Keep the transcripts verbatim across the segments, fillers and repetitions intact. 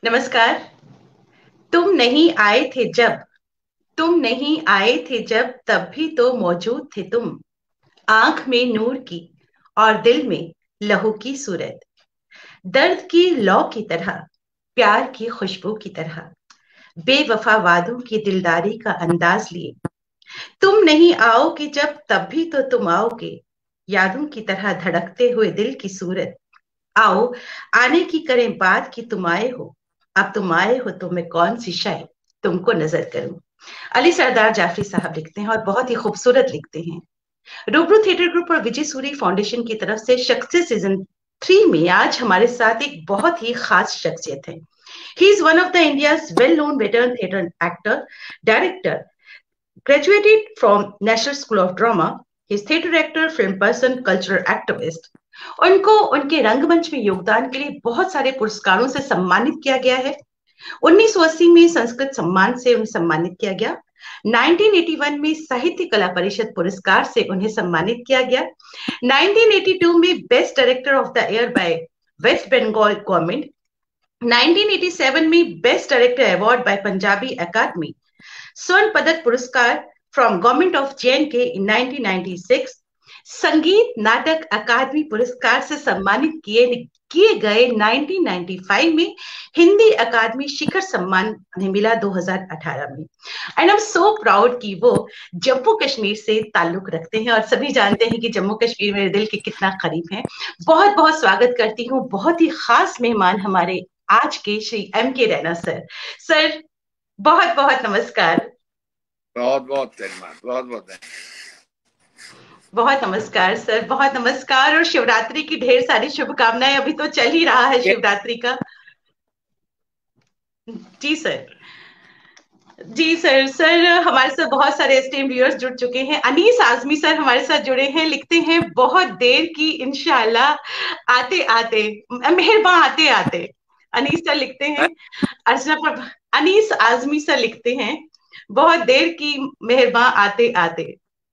नमस्कार। तुम नहीं आए थे जब तुम नहीं आए थे जब तब भी तो मौजूद थे तुम। आंख में नूर की और दिल में लहू की सूरत। दर्द की लौ की तरह, प्यार की खुशबू की तरह, बेवफा वादों की दिलदारी का अंदाज लिए। तुम नहीं आओगे जब तब भी तो तुम आओगे, यादों की तरह धड़कते हुए दिल की सूरत। आओ, आने की करें बात कि तुम आए हो। अब तुम आए हो तो मैं कौन सी शाय तुमको नजर करूं। अली सरदार जाफरी साहब लिखते हैं और बहुत ही खूबसूरत लिखते हैं। रूबरू थिएटर ग्रुप और विजय सूरी फाउंडेशन की तरफ से सक्सेस सीजन थ्री में आज हमारे साथ एक बहुत ही खास शख्सियत है। He is one of the India's well known veteran theatre actor, director, graduated from National School of Drama. He is theatre actor, film person, cultural activist. उनको उनके रंगमंच में योगदान के लिए बहुत सारे पुरस्कारों से सम्मानित किया गया है। उन्नीस सौ अस्सी में संस्कृत सम्मान से उन्हें सम्मानित किया गया। उन्नीस सौ इक्यासी में साहित्य कला परिषद पुरस्कार से उन्हें सम्मानित किया गया। उन्नीस सौ बयासी में best director of the year by West Bengal government. उन्नीस सौ सत्तासी में best director award by Punjabi academy. स्वर्ण पदक पुरस्कार from government of J and K in nineteen ninety six. संगीत नाटक अकादमी पुरस्कार से सम्मानित किए किए गए नाइनटीन नाइंटी फाइव में। हिंदी अकादमी शिखर सम्मान उन्हें मिला दो हज़ार अठारह में। And I am so proud कि वो जम्मू कश्मीर से ताल्लुक रखते हैं और सभी जानते हैं कि जम्मू कश्मीर मेरे दिल के कितना करीब है। बहुत बहुत स्वागत करती हूँ। बहुत ही खास मेहमान हमारे आज के Shri M K Raina sir. Sir, बहुत बहुत नमस्कार। बहुत बहुत धन्यवाद। बहुत बहुत धन्यवाद। बहुत नमस्कार सर, बहुत नमस्कार और शिवरात्रि की ढेर सारी शुभकामनाएं। अभी तो चल ही रहा है शिवरात्रि का। जी सर। जी सर। सर, हमारे साथ बहुत सारे एस्टीम व्यूअर्स जुड़ चुके हैं। अनीस आजमी सर हमारे साथ जुड़े हैं, लिखते हैं बहुत देर की इंशाल्लाह आते आते, मेहरबान आते आते। अनीस सर लिखते हैं। अर्चना प्रभा, अनीस आजमी सर लिखते हैं बहुत देर की मेहरबान आते आते।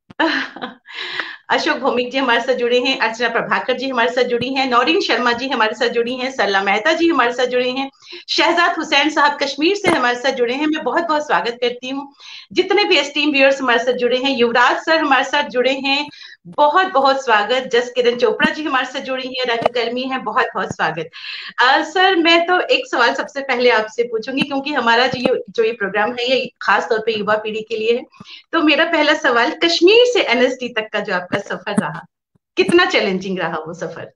अशोक भौमिक जी हमारे साथ जुड़े हैं। अर्चना प्रभाकर जी हमारे साथ जुड़ी हैं। नौरीन शर्मा जी हमारे साथ जुड़ी हैं। सरला मेहता जी हमारे साथ जुड़े हैं। शहजाद हुसैन साहब कश्मीर से हमारे साथ जुड़े हैं। मैं बहुत बहुत स्वागत करती हूँ। जितने भी एस्टीम व्यूअर्स हमारे साथ जुड़े हैं, युवराज सर हमारे साथ जुड़े हैं, बहुत बहुत स्वागत। जस किरण चोपड़ा जी हमारे साथ जुड़ी हैं, रंगकर्मी हैं, बहुत बहुत स्वागत। आ, सर, मैं तो एक सवाल सबसे पहले आपसे पूछूंगी क्योंकि हमारा जो ये जो ये प्रोग्राम है ये खास तौर पे युवा पीढ़ी के लिए है। तो मेरा पहला सवाल, कश्मीर से एन एस डी तक का जो आपका सफर रहा, कितना चैलेंजिंग रहा वो सफर?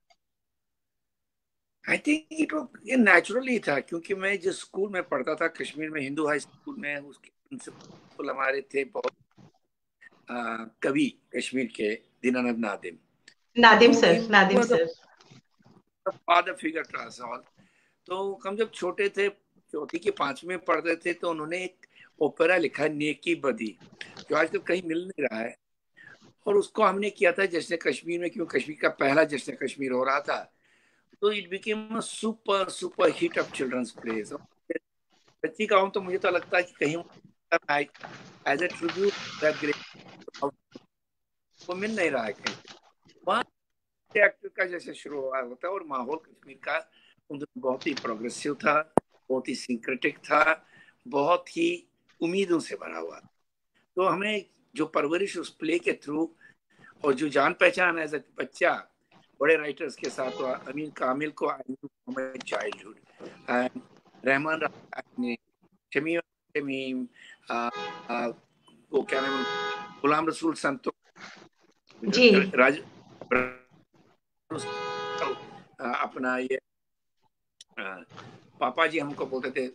आई थिंक इट ये नेचुरली था क्योंकि मैं जिस स्कूल में पढ़ता था कश्मीर में, हिंदू हाई स्कूल में, उसके प्रिंसिपल हमारे थे बहुत कवि कश्मीर के, दीनानाथ नादिम। नादिम तो सर, इन Nadim sir. Father figure to us all. तो हम जब छोटे थे, चौथी के पांचवी में पढ़ते थे, तो उन्होंने एक ओपेरा लिखा, नेकी बदी, जो आजकल कहीं मिल नहीं रहा है। और उसको हमने किया था जश्न कश्मीर में, क्यों कश्मीर का पहला जश्न कश्मीर हो रहा था। तो it became a super super hit of children's place. सच्ची कहूँ तो मुझे तो लगता है कि कहीं एज ए ट्रिब्यूट वो मिल नहीं रहा है कहीं पे। वहाँ एक्टर का जैसे शुरू हुआ होता है, और माहौल कश्मीर का बहुत ही प्रोग्रेसिव था, बहुत ही सिंक्रेटिक था, बहुत ही उम्मीदों से भरा हुआ। तो हमें जो परवरिश उस प्ले के थ्रू और जो जान पहचान एज ए बच्चा बड़े राइटर्स के साथ हुआ। अमीन कामिल को चाइल्डहुड, रहमान ने, शमीम शमीम, वो क्या नाम, गुलाम रसूल संतो जी राज, अपना ये पापा जी हमको बोलते थे,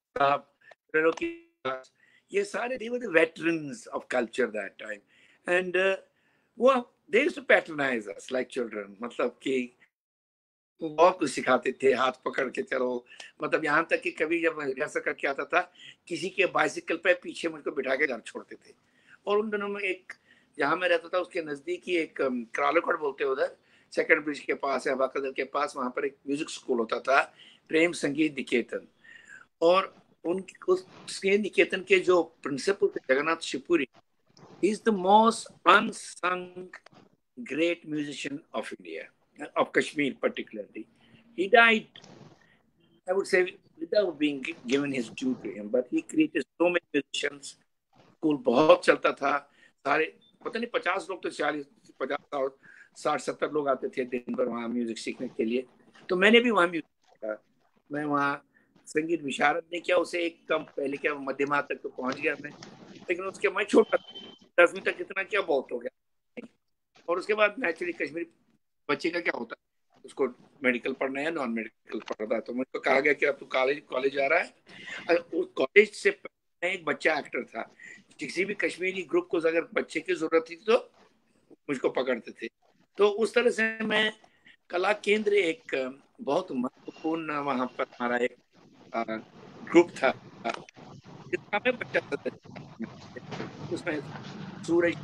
ये सारे they were the veterans of culture that time, and uh, वो they used to patronize us like children। मतलब कि बहुत कुछ सिखाते थे, हाथ पकड़ के चलो। मतलब यहाँ तक कि कभी जब रिहर्सल करके आता था, किसी के बाइसिकल पे पीछे मुझको बिठा के घर छोड़ते थे। और उन दिनों में एक, जहाँ मैं रहता था उसके नजदीक ही एक क्रालोकट बोलते हैं, उधर सेकंड ब्रिज के पास है, बाकदर के पास, वहाँ पर एक म्यूजिक स्कूल होता था, प्रेम संगीत निकेतन। और उन उस संगीत निकेतन के जो प्रिंसिपल थे, Jagannath Shivpuri, he is the most unsung great musician of India, of Kashmir particularly. He died, I would say, with without being given his due to him, but he created so many musicians. School बहुत चलता था, सारे पता नहीं पचास लोग तो चालीस पचास और साठ सत्तर लोग आते थे दिन भर वहाँ म्यूजिक सीखने के लिए। तो मैंने भी वहाँ म्यूजिक सीखा। मैं वहाँ संगीत विशारद नहीं किया, उसे एक कम पहले क्या मध्यमा तक तो पहुंच गया मैं, लेकिन उसके मैं छोटा दसवीं तक इतना क्या बहुत हो गया। और उसके बाद नेचुरली कश्मीरी बच्चे का क्या होता है, उसको मेडिकल पढ़ना है नॉन मेडिकल पढ़ना है, तो मुझको कहा गया कि अब तू कॉलेज कॉलेज जा रहा है। उस कॉलेज से पहले एक बच्चा एक्टर था, किसी भी कश्मीरी ग्रुप को अगर बच्चे की जरूरत थी तो मुझको पकड़ते थे। तो उस तरह से मैं कला केंद्र एक बहुत महत्वपूर्ण वहां पर हमारा एक ग्रुप था जिसका मैं बच्चा सदस्य, उसमें सूरज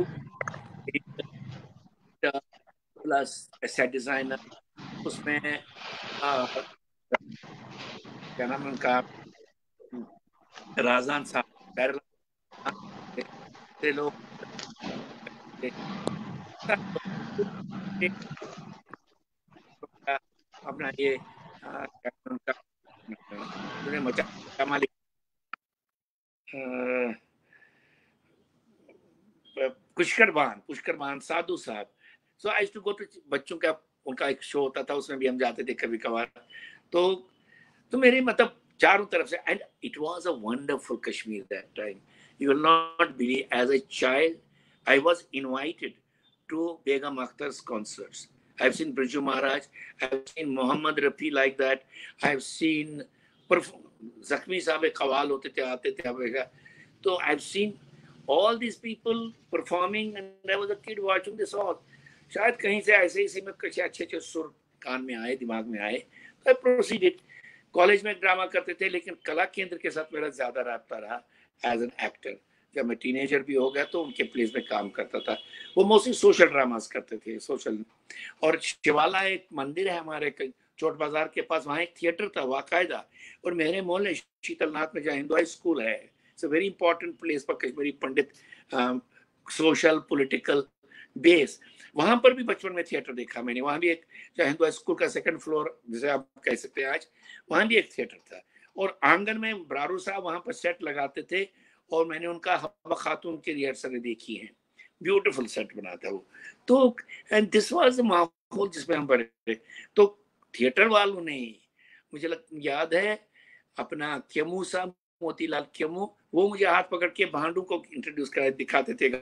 प्लस सेट डिजाइनर, उसमें आ, क्या नाम उनका राजान साहब, लोग अपना ये उनका मचा मालिक पुष्कर बान पुष्कर बान साधु साहब। सो आई टू गो टू बच्चों का उनका एक शो होता था, उसमें भी हम जाते थे कभी कभार। तो तो मेरे मतलब चारों तरफ से, and it was a wonderful Kashmir that time. You will not believe, as a child I was invited to Begum Akhtar's concerts. I've seen Briju Maharaj, I've seen Mohammad Rafi like that, I've seen Zakhmi Sahab Qawwal hote the aate the abega. So I've seen all these people performing and I was a kid watching this all. शायद कहीं से ऐसे ही से में कुछ अच्छे अच्छे सुर कान में आए, दिमाग में आए, तो I proceeded. कॉलेज में ड्रामा करते थे, लेकिन कला केंद्र के साथ मेरा ज्यादा रहा रहा एज एन एक्टर। जब मैं टीनेजर भी हो गया तो उनके प्लेस में काम करता था। वो मोस्टली सोशल ड्रामास करते थे, सोशल। और शिवाला एक मंदिर है हमारे चोट बाजार के पास, वहाँ एक थिएटर था बाकायदा। और मेरे मोहल्ले शीतलनाथ में जहाँ हिंदू हाई स्कूल है, it's a very important place for Kashmiri Pandit, social political base. वहां पर भी बचपन में थिएटर देखा मैंने। वहां भी एक हिंदू हाई स्कूल का सेकंड फ्लोर जिसे आप कह सकते हैं आज, वहां भी एक थिएटर था। और आंगन में ब्रारू साहब वहां पर सेट लगाते थे और मैंने उनका हवा खातून की रिहर्सल देखी है। ब्यूटीफुल सेट बनाता वो। तो एंड दिस वाज द माहौल जिसमें हम बड़े। तो थिएटर वालों ने, मुझे लग, याद है अपना क्यमू साहब, मोतीलाल क्यमू, वो मुझे हाथ पकड़ के भांडू को इंट्रोड्यूस करा दिखाते थे।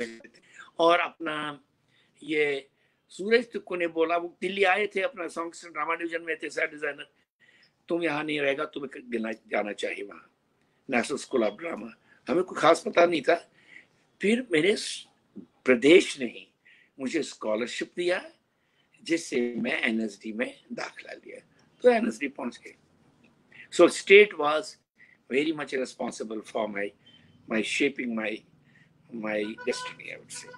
और अपना ये सूरज तुक्को ने बोला, वो दिल्ली आए थे, अपना सॉन्ग्स ड्रामा डिवीजन में थे सेट डिजाइनर, तुम यहाँ नहीं रहेगा, तुम्हें जाना चाहिए वहाँ नेशनल स्कूल ऑफ ड्रामा। हमें कोई खास पता नहीं था। फिर मेरे प्रदेश ने ही मुझे स्कॉलरशिप दिया, जिससे मैं एनएसडी में दाखिला लिया, तो एनएसडी पहुंच गए। So state was very much responsible for my my shaping my my destiny, I would say.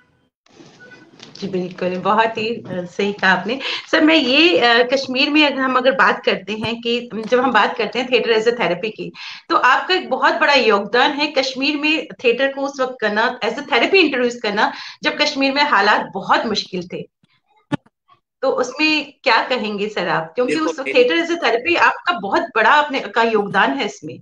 जी बिल्कुल, बहुत ही सही कहा आपने। सर मैं ये कश्मीर में अगर हम अगर बात करते हैं कि जब हम बात करते हैं थिएटर एज ए थेरेपी की, तो आपका एक बहुत बड़ा योगदान है कश्मीर में थिएटर को उस वक्त करना, एज ए थेरेपी इंट्रोड्यूस करना, जब कश्मीर में हालात बहुत मुश्किल थे। तो उसमें क्या कहेंगे सर आप, क्योंकि उस वक्त थिएटर एज ए थेरेपी आपका बहुत बड़ा अपने का योगदान है इसमें।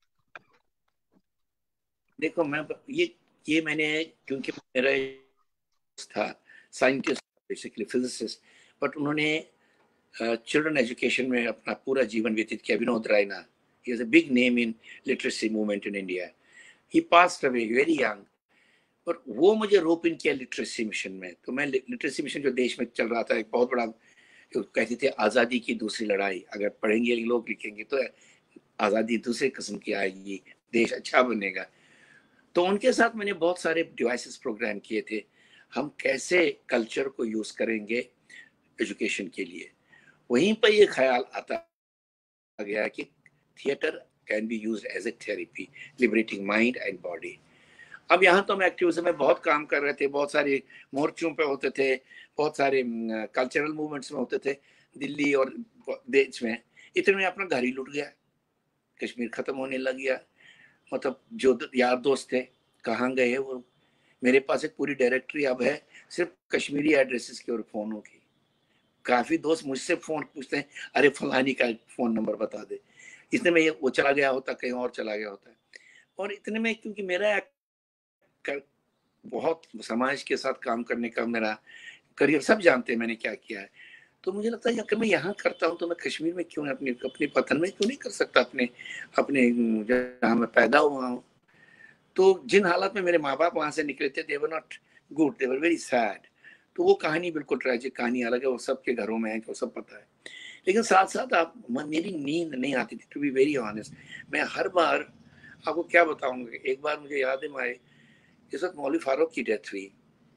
देखो मैं ये ये मैंने, क्योंकि मेरा था साइंटिस्ट बेसिकली फिजिसिस्ट, बट उन्होंने चिल्ड्रन एजुकेशन में अपना पूरा जीवन व्यतीत किया। Vinod Raina, he is a big name in literacy movement in India. He passed away very young, पर वो मुझे रोप इन किया लिटरेसी मिशन में। तो मैं लिटरेसी मिशन जो देश में चल रहा था, एक बहुत बड़ा, कहते थे आज़ादी की दूसरी लड़ाई, अगर पढ़ेंगे लोग लिखेंगे तो आज़ादी दूसरे किस्म की आएगी, देश अच्छा बनेगा। तो उनके साथ मैंने बहुत सारे डिवाइसेस प्रोग्राम किए थे, हम कैसे कल्चर को यूज करेंगे एजुकेशन के लिए। वहीं पर ये ख्याल आता गया कि theatre can be used as a therapy, liberating mind and body. अब यहाँ तो हम एक्टिविज्म में बहुत काम कर रहे थे, बहुत सारे मोर्चों पे होते थे, बहुत सारे कल्चरल मूवमेंट्स में होते थे दिल्ली और देश में। इतने में अपना घर ही लुट गया, कश्मीर खत्म होने लग गया। मतलब जो यार दोस्त थे कहाँ गए वो। मेरे पास एक पूरी डायरेक्टरी अब है सिर्फ कश्मीरी एड्रेसेस की और फोनों की। काफी दोस्त मुझसे फोन पूछते हैं, अरे फलानी का फोन नंबर बता दे। इतने में वो चला गया होता, कहीं और चला गया होता। और इतने में क्योंकि मेरा कर, बहुत समाज के साथ काम करने का मेरा करियर, सब जानते हैं मैंने क्या किया है, तो मुझे लगता है अगर मैं यहाँ करता हूँ तो मैं कश्मीर में क्यों अपने अपने वतन में क्यों नहीं कर सकता, अपने अपने जहाँ मैं पैदा हुआ हूँ। तो जिन हालात में मेरे माँ बाप वहां से निकले थे, they were not good, they were very sad. तो वो कहानी बिल्कुल ट्रेजिक कहानी अलग है, वो सबके घरों में है, वो सब पता है। लेकिन साथ साथ आप, मेरी नींद नहीं आती थी, टू बी वेरी ऑनेस्ट। मैं हर बार आपको क्या बताऊंगा, एक बार मुझे याद है, मैं इस वक्त मौलवी फारूक की डेथ हुई।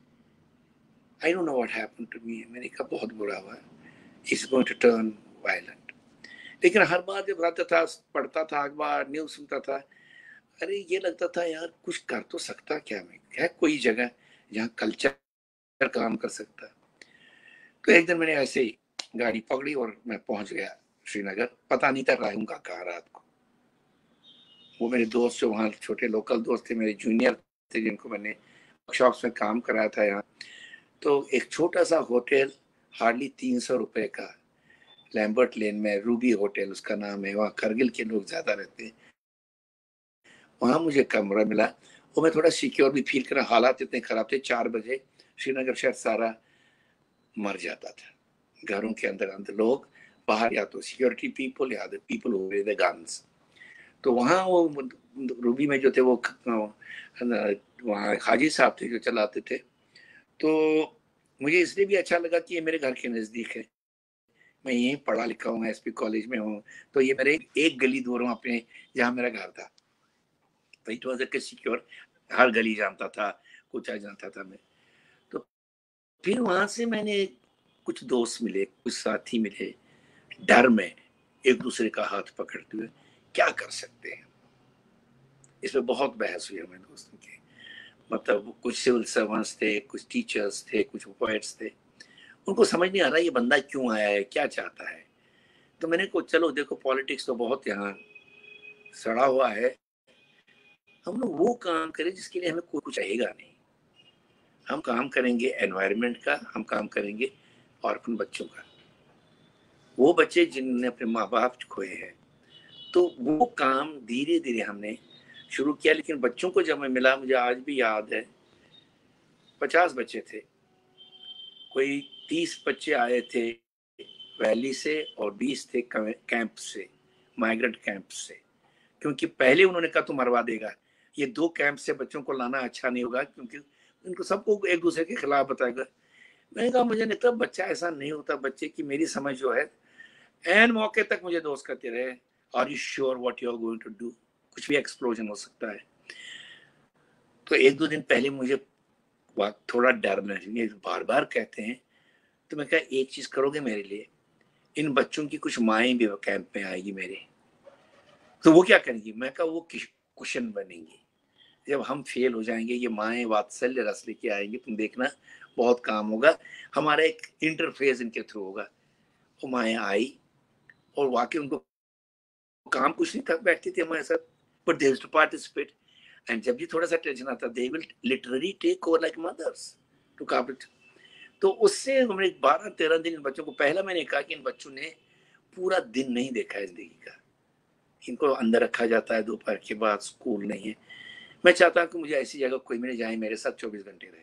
I don't know what happened to me. मैंने कहा बहुत बुरा हुआ, it's going to turn violent. लेकिन हर बार जब आता था, पढ़ता था अखबार, न्यूज सुनता था, अरे ये लगता था यार कुछ कर तो सकता क्या मैं, है कोई जगह जहाँ कल्चर काम कर सकता। तो एक दिन मैंने ऐसे ही गाड़ी पकड़ी और मैं पहुंच गया श्रीनगर। पता नहीं था रहूंगा कहाँ रात को। वो मेरे दोस्त जो वहाँ छोटे लोकल दोस्त थे, मेरे जूनियर थे, जिनको मैंने वर्कशॉप्स में काम कराया था यहाँ, तो एक छोटा सा होटल, हार्डली तीन सौ रुपए का, लैम्बर्ट लेन में, रूबी होटल उसका नाम है। वहाँ करगिल के लोग ज्यादा रहते हैं। वहां मुझे कमरा मिला, वो मैं थोड़ा सिक्योर भी फील करा। हालात इतने खराब थे, चार बजे श्रीनगर शहर सारा मर जाता था। घरों के अंदर अंदर लोग, बाहर या तो सिक्योरिटी पीपल या पीपल हो गए थे गन्स। तो वहाँ वो रूबी में जो थे वो वहाँ हाजी साहब थे जो चलाते थे। तो मुझे इसलिए भी अच्छा लगा कि ये मेरे घर के नजदीक है, मैं यहीं पढ़ा लिखा हूँ, एसपी कॉलेज में हूँ, तो ये मेरे एक गली दूर हूँ अपने जहाँ मेरा घर था। तो इट वाज ए सिक्योर, हर गली जानता था, कुछ जानता था मैं। तो फिर वहां से मैंने कुछ दोस्त मिले, कुछ साथी मिले, डर में एक दूसरे का हाथ पकड़ते हुए क्या कर सकते हैं। इसमें बहुत बहस हुई हमें दोस्तों की। मतलब कुछ सिविल सर्वेंट्स थे, कुछ टीचर्स थे, कुछ पोएट्स थे। उनको समझ नहीं आ रहा ये बंदा क्यों आया है, क्या चाहता है। तो मैंने को चलो देखो, पॉलिटिक्स तो बहुत यहाँ सड़ा हुआ है, हम लोग वो काम करें जिसके लिए हमें कोई कुछ रहेगा नहीं। हम काम करेंगे एनवायरनमेंट का, हम काम करेंगे ऑर्फन बच्चों का, वो बच्चे जिन्होंने अपने माँ बाप खोए हैं। तो वो काम धीरे धीरे हमने शुरू किया। लेकिन बच्चों को जब मैं मिला, मुझे आज भी याद है, पचास बच्चे थे, कोई तीस बच्चे आए थे वैली से और बीस थे कैंप से, माइग्रेंट कैंप से। क्योंकि पहले उन्होंने कहा तो मरवा देगा, ये दो कैंप से बच्चों को लाना अच्छा नहीं होगा, क्योंकि उनको सबको एक दूसरे के खिलाफ बताएगा। मैंने कहा मुझे नहीं, तब बच्चा ऐसा नहीं होता। बच्चे की मेरी समझ जो है, एन मौके तक मुझे दोस्त कहते रहे, are you sure what you are going to do, कुछ भी एक्सप्लोजन हो सकता है। तो एक दो दिन पहले मुझे थोड़ा डर लगे, बार बार कहते हैं। तो मैं कहा एक चीज करोगे मेरे लिए, इन बच्चों की कुछ माएँ भी कैंप में आएगी मेरे, तो वो क्या करेंगी। मैं कहा वो कुशन बनेंगी, जब हम फेल हो जाएंगे ये माएँ वात्सल्य रस लेके आएंगी, तुम देखना बहुत काम होगा, हमारा एक इंटरफेस इनके थ्रू होगा। वो माएँ आई और वाकई उनको काम कुछ नहीं था, बैठती थी हमारे साथ, but they used to participate. And जब भी थोड़ा सा टेंशन आता, they will literally take over like mothers to cover it. तो उससे हमने बारह तेरह दिन इन बच्चों को, पहला मैंने कहा कि इन बच्चों ने पूरा दिन नहीं देखा है जिंदगी का, इनको अंदर रखा जाता है दोपहर के बाद, स्कूल नहीं है। मैं चाहता हूँ कि मुझे ऐसी जगह कोई मिले जहाँ मेरे साथ चौबीस घंटे रहे।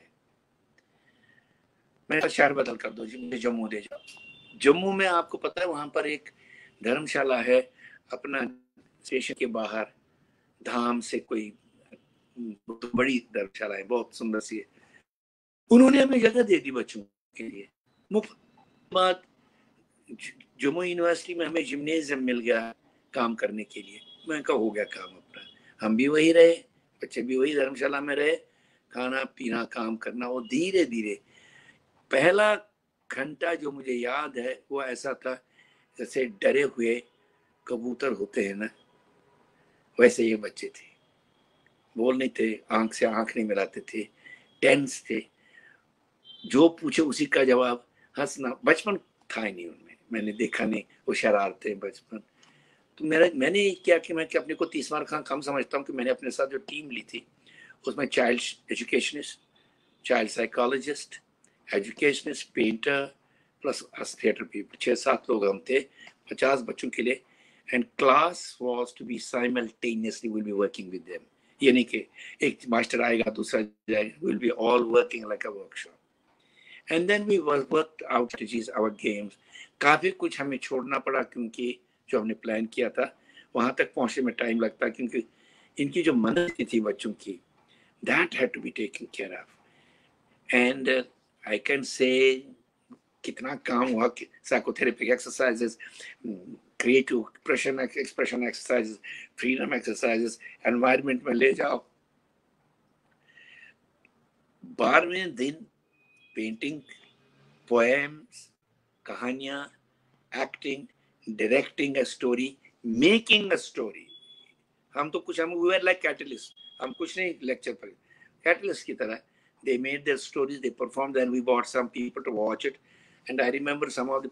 मैं शहर बदल कर दो जी, मुझे जम्मू दे जाओ। जम्मू में आपको पता है वहां पर एक धर्मशाला है, अपना स्टेशन के बाहर धाम से कोई बड़ी धर्मशाला है, बहुत सुंदर सी है। उन्होंने हमें जगह दे दी बच्चों के लिए मुफ्त। बात जम्मू यूनिवर्सिटी में हमें जिम्नेजियम मिल गया काम करने के लिए। मैं कहा हो गया काम अपना, हम भी वही रहे, बच्चे भी वही धर्मशाला में रहे, खाना पीना काम करना। और धीरे धीरे पहला घंटा जो मुझे याद है वो ऐसा था जैसे डरे हुए कबूतर होते हैं ना, वैसे ये बच्चे थे, बोल नहीं थे, आंख से आंख नहीं मिलाते थे, टेंस थे, जो पूछे उसी का जवाब, हंसना। बचपन था ही नहीं उनमें, मैंने देखा नहीं वो शरारतें बचपन। तो मेरा मैंने क्या कि मैं कि अपने को तीस बार खां कम समझता हूँ कि मैंने अपने साथ जो टीम ली थी उसमें child educationist, child psychologist, educationist, painter plus theatre people, छः सात लोग हम थे पचास बच्चों के लिए। and class was to be simultaneously we'll be working with them. ये नहीं कि एक मास्टर आएगा दूसरा जाएगा, we'll be all working like a workshop. And then we worked out strategies, our games. काफी कुछ हमें छोड़ना पड़ा क्योंकि जो हमने प्लान किया था वहां तक पहुंचने में टाइम लगता, क्योंकि इनकी जो मदद थी बच्चों की, that had to be taken care of. And uh, I can say कितना काम हुआ, psychotherapy exercises, creative expression expression exercises, freedom exercises, environment में ले जाओ. बारहवें दिन पेंटिंग, पोएम्स, कहानियां, acting, directing a story, making a story. हम तो कुछ हम वी वर लाइक कैटलिस्ट, हम कुछ नहीं लेक्चर पर, कैटलिस्ट की तरह. They made their stories, they performed, and we brought some people to watch it. And I remember some of the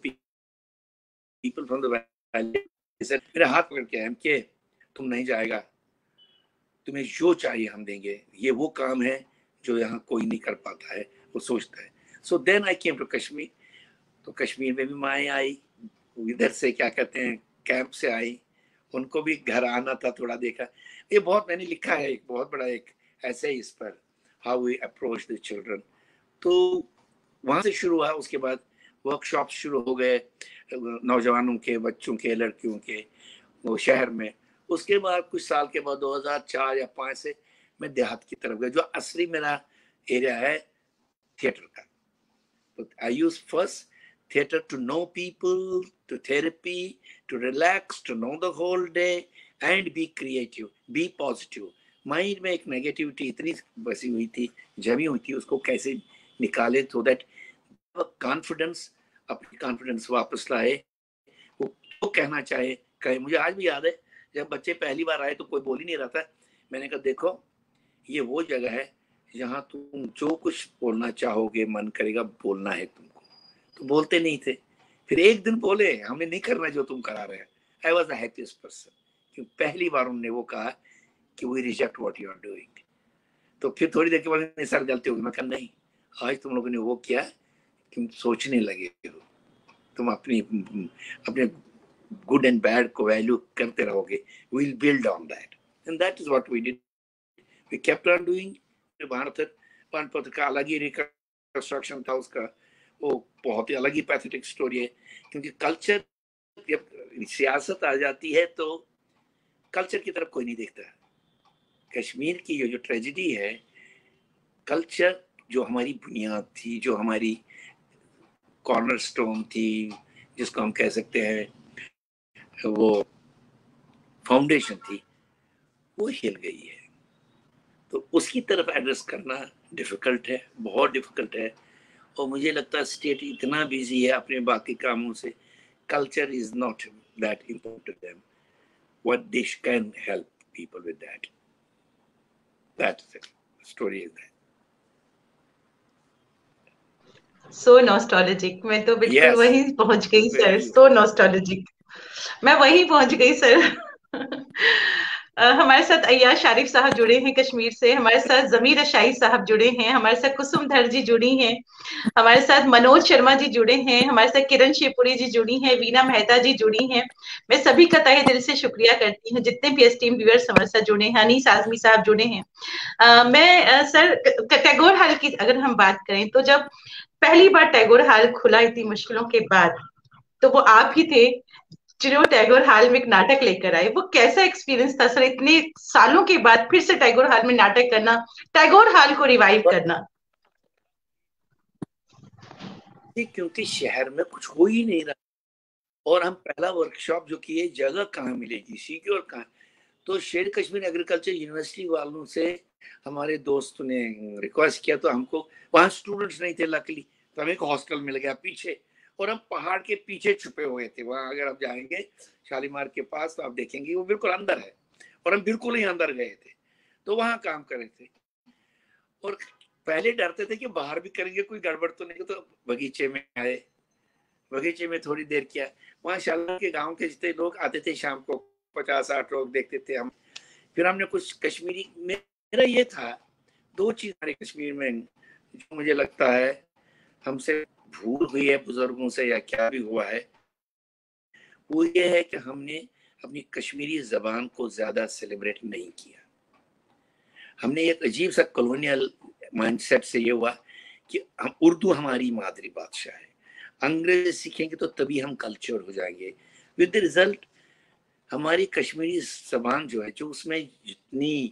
people from the valley said, मेरे हाथ पकड़ के हम के तुम नहीं जाएगा, तुम्हें जो चाहिए हम देंगे. ये वो काम है जो यहाँ कोई नहीं कर पाता है, वो सोचता है. So then I came to Kashmir. तो कश्मीर में भी माएँ आई, इधर से क्या कहते हैं कैंप से आई, उनको भी घर आना था, थोड़ा देखा. ये बहुत मैंने लिखा है, एक बहुत बड़ा एक ऐसे इस पर how we approach the children. तो वहाँ से शुरू हुआ. उसके बाद वर्कशॉप शुरू हो गए नौजवानों के, बच्चों के, लड़कियों के वो शहर में. उसके बाद कुछ साल के बाद दो हज़ार चार या पाँच से मैं देहात की तरफ गया, जो असली मेरा एरिया है थिएटर का. तो I use first theater to know people, to therapy, to relax, to know the whole day, and be creative, be positive. Mind में एक नेगेटिविटी इतनी बसी हुई थी, जमी हुई थी, उसको कैसे निकाले तो दैट कॉन्फिडेंस, अपनी कॉन्फिडेंस वापस लाए. वो तो कहना चाहे कहे. मुझे आज भी याद है जब बच्चे पहली बार आए तो कोई बोल ही नहीं रहा था. मैंने कहा देखो ये वो जगह है जहाँ तुम जो कुछ बोलना चाहोगे, मन करेगा बोलना है तुमको. तो बोलते नहीं थे. फिर एक दिन बोले हमें नहीं करना जो तुम करा रहे हैं. I was the happiest person, क्योंकि पहली बार उन्होंने वो कहा कि we reject what you are doing. तो फिर थोड़ी देर के बाद सर जलते हो. मैं कहा नहीं, आज तुम लोगों ने वो किया, तुम सोचने लगे हो, तुम अपनी अपने गुड एंड बैड को वैल्यू करते रहोगे. We will build on that, and that is what we did. We kept on doing. Bharat पानपत्र का अलग ही रिकंस्ट्रक्शन था, उसका वो बहुत ही अलग ही पैथेटिक स्टोरी है. क्योंकि कल्चर, जब सियासत आ जाती है तो कल्चर की तरफ कोई नहीं देखता. कश्मीर की जो जो ट्रेजेडी है, कल्चर जो हमारी बुनियाद थी, जो हमारी कॉर्नरस्टोन थी, जिसको हम कह सकते हैं वो फाउंडेशन थी, वो हिल गई है. तो उसकी तरफ एड्रेस करना डिफिकल्ट है, बहुत डिफिकल्ट है. और मुझे लगता है स्टेट इतना बिजी है अपने बाकी कामों से, culture is not that important them. What they can help people with that, that's it. Story is that. So nostalgic. मैं तो बिल्कुल Yes, वहीं पहुंच गई सर. very सो नॉस्टैल्जिक, मैं वहीं पहुंच गई सर. अ, हमारे साथ अय्याज आरिफ साहब जुड़े हैं कश्मीर से, हमारे साथ जमीर शाही साहब जुड़े हैं, हमारे साथ कुसुम धर जी जुड़ी हैं, हमारे साथ मनोज शर्मा जी जुड़े हैं, हमारे साथ किरण शिवपुरी जी जुड़ी हैं, वीना मेहता जी जुड़ी हैं. मैं सभी का तहे दिल से शुक्रिया करती हूँ, जितने भी एस्टीम व्यूअर्स हमारे साथ जुड़े हैं. अनीस आजमी साहब जुड़े हैं. अ, मैं अ, सर टैगोर हाल की अगर हम बात करें तो जब पहली बार टैगोर हाल खुला इतनी मुश्किलों के बाद, तो वो आप ही थे जो टैगोर हाल में एक नाटक लेकर आए. वो कैसा एक्सपीरियंस था सर, इतने सालों के बाद फिर से टैगोर हाल में नाटक करना, टैगोर हाल को रिवाइव करना? क्योंकि शहर में कुछ हो ही नहीं रहा, और हम पहला वर्कशॉप जो किए, जगह कहाँ मिलेगी, सिक्योर कहाँ. तो शेर कश्मीर एग्रीकल्चर यूनिवर्सिटी वालों से हमारे दोस्त ने रिक्वेस्ट किया, तो हमको वहाँ स्टूडेंट्स नहीं थे लकीली, तो हमें एक हॉस्टल मिल गया पीछे, और हम पहाड़ के पीछे छुपे हुए थे. वहाँ अगर आप जाएंगे शालीमार के पास तो आप देखेंगे वो बिल्कुल अंदर है, और हम बिल्कुल ही अंदर गए थे. तो वहाँ काम कर रहे थे, और पहले डरते थे कि बाहर भी करेंगे कोई गड़बड़ तो नहीं. तो बगीचे में आए, बगीचे में थोड़ी देर किया. वहाँ शालीमार के गाँव के जितने लोग आते थे शाम को, पचास साठ लोग देखते थे हम. फिर हमने कुछ कश्मीरी, मेरा ये था दो चीज हमारे कश्मीर में जो मुझे लगता है हमसे भूल हुई है बुजुर्गों से, या क्या भी हुआ है, वो ये है कि हमने अपनी कश्मीरी जबान को ज्यादा सेलिब्रेट नहीं किया। हमने एक अजीब सा कॉलोनियल माइंडसेट से ये हुआ कि हम उर्दू हमारी मादरी भाषा है, अंग्रेजी सीखेंगे तो तभी हम कल्चर हो जाएंगे। विद द रिजल्ट हमारी कश्मीरी जबान जो है, जो उसमें जितनी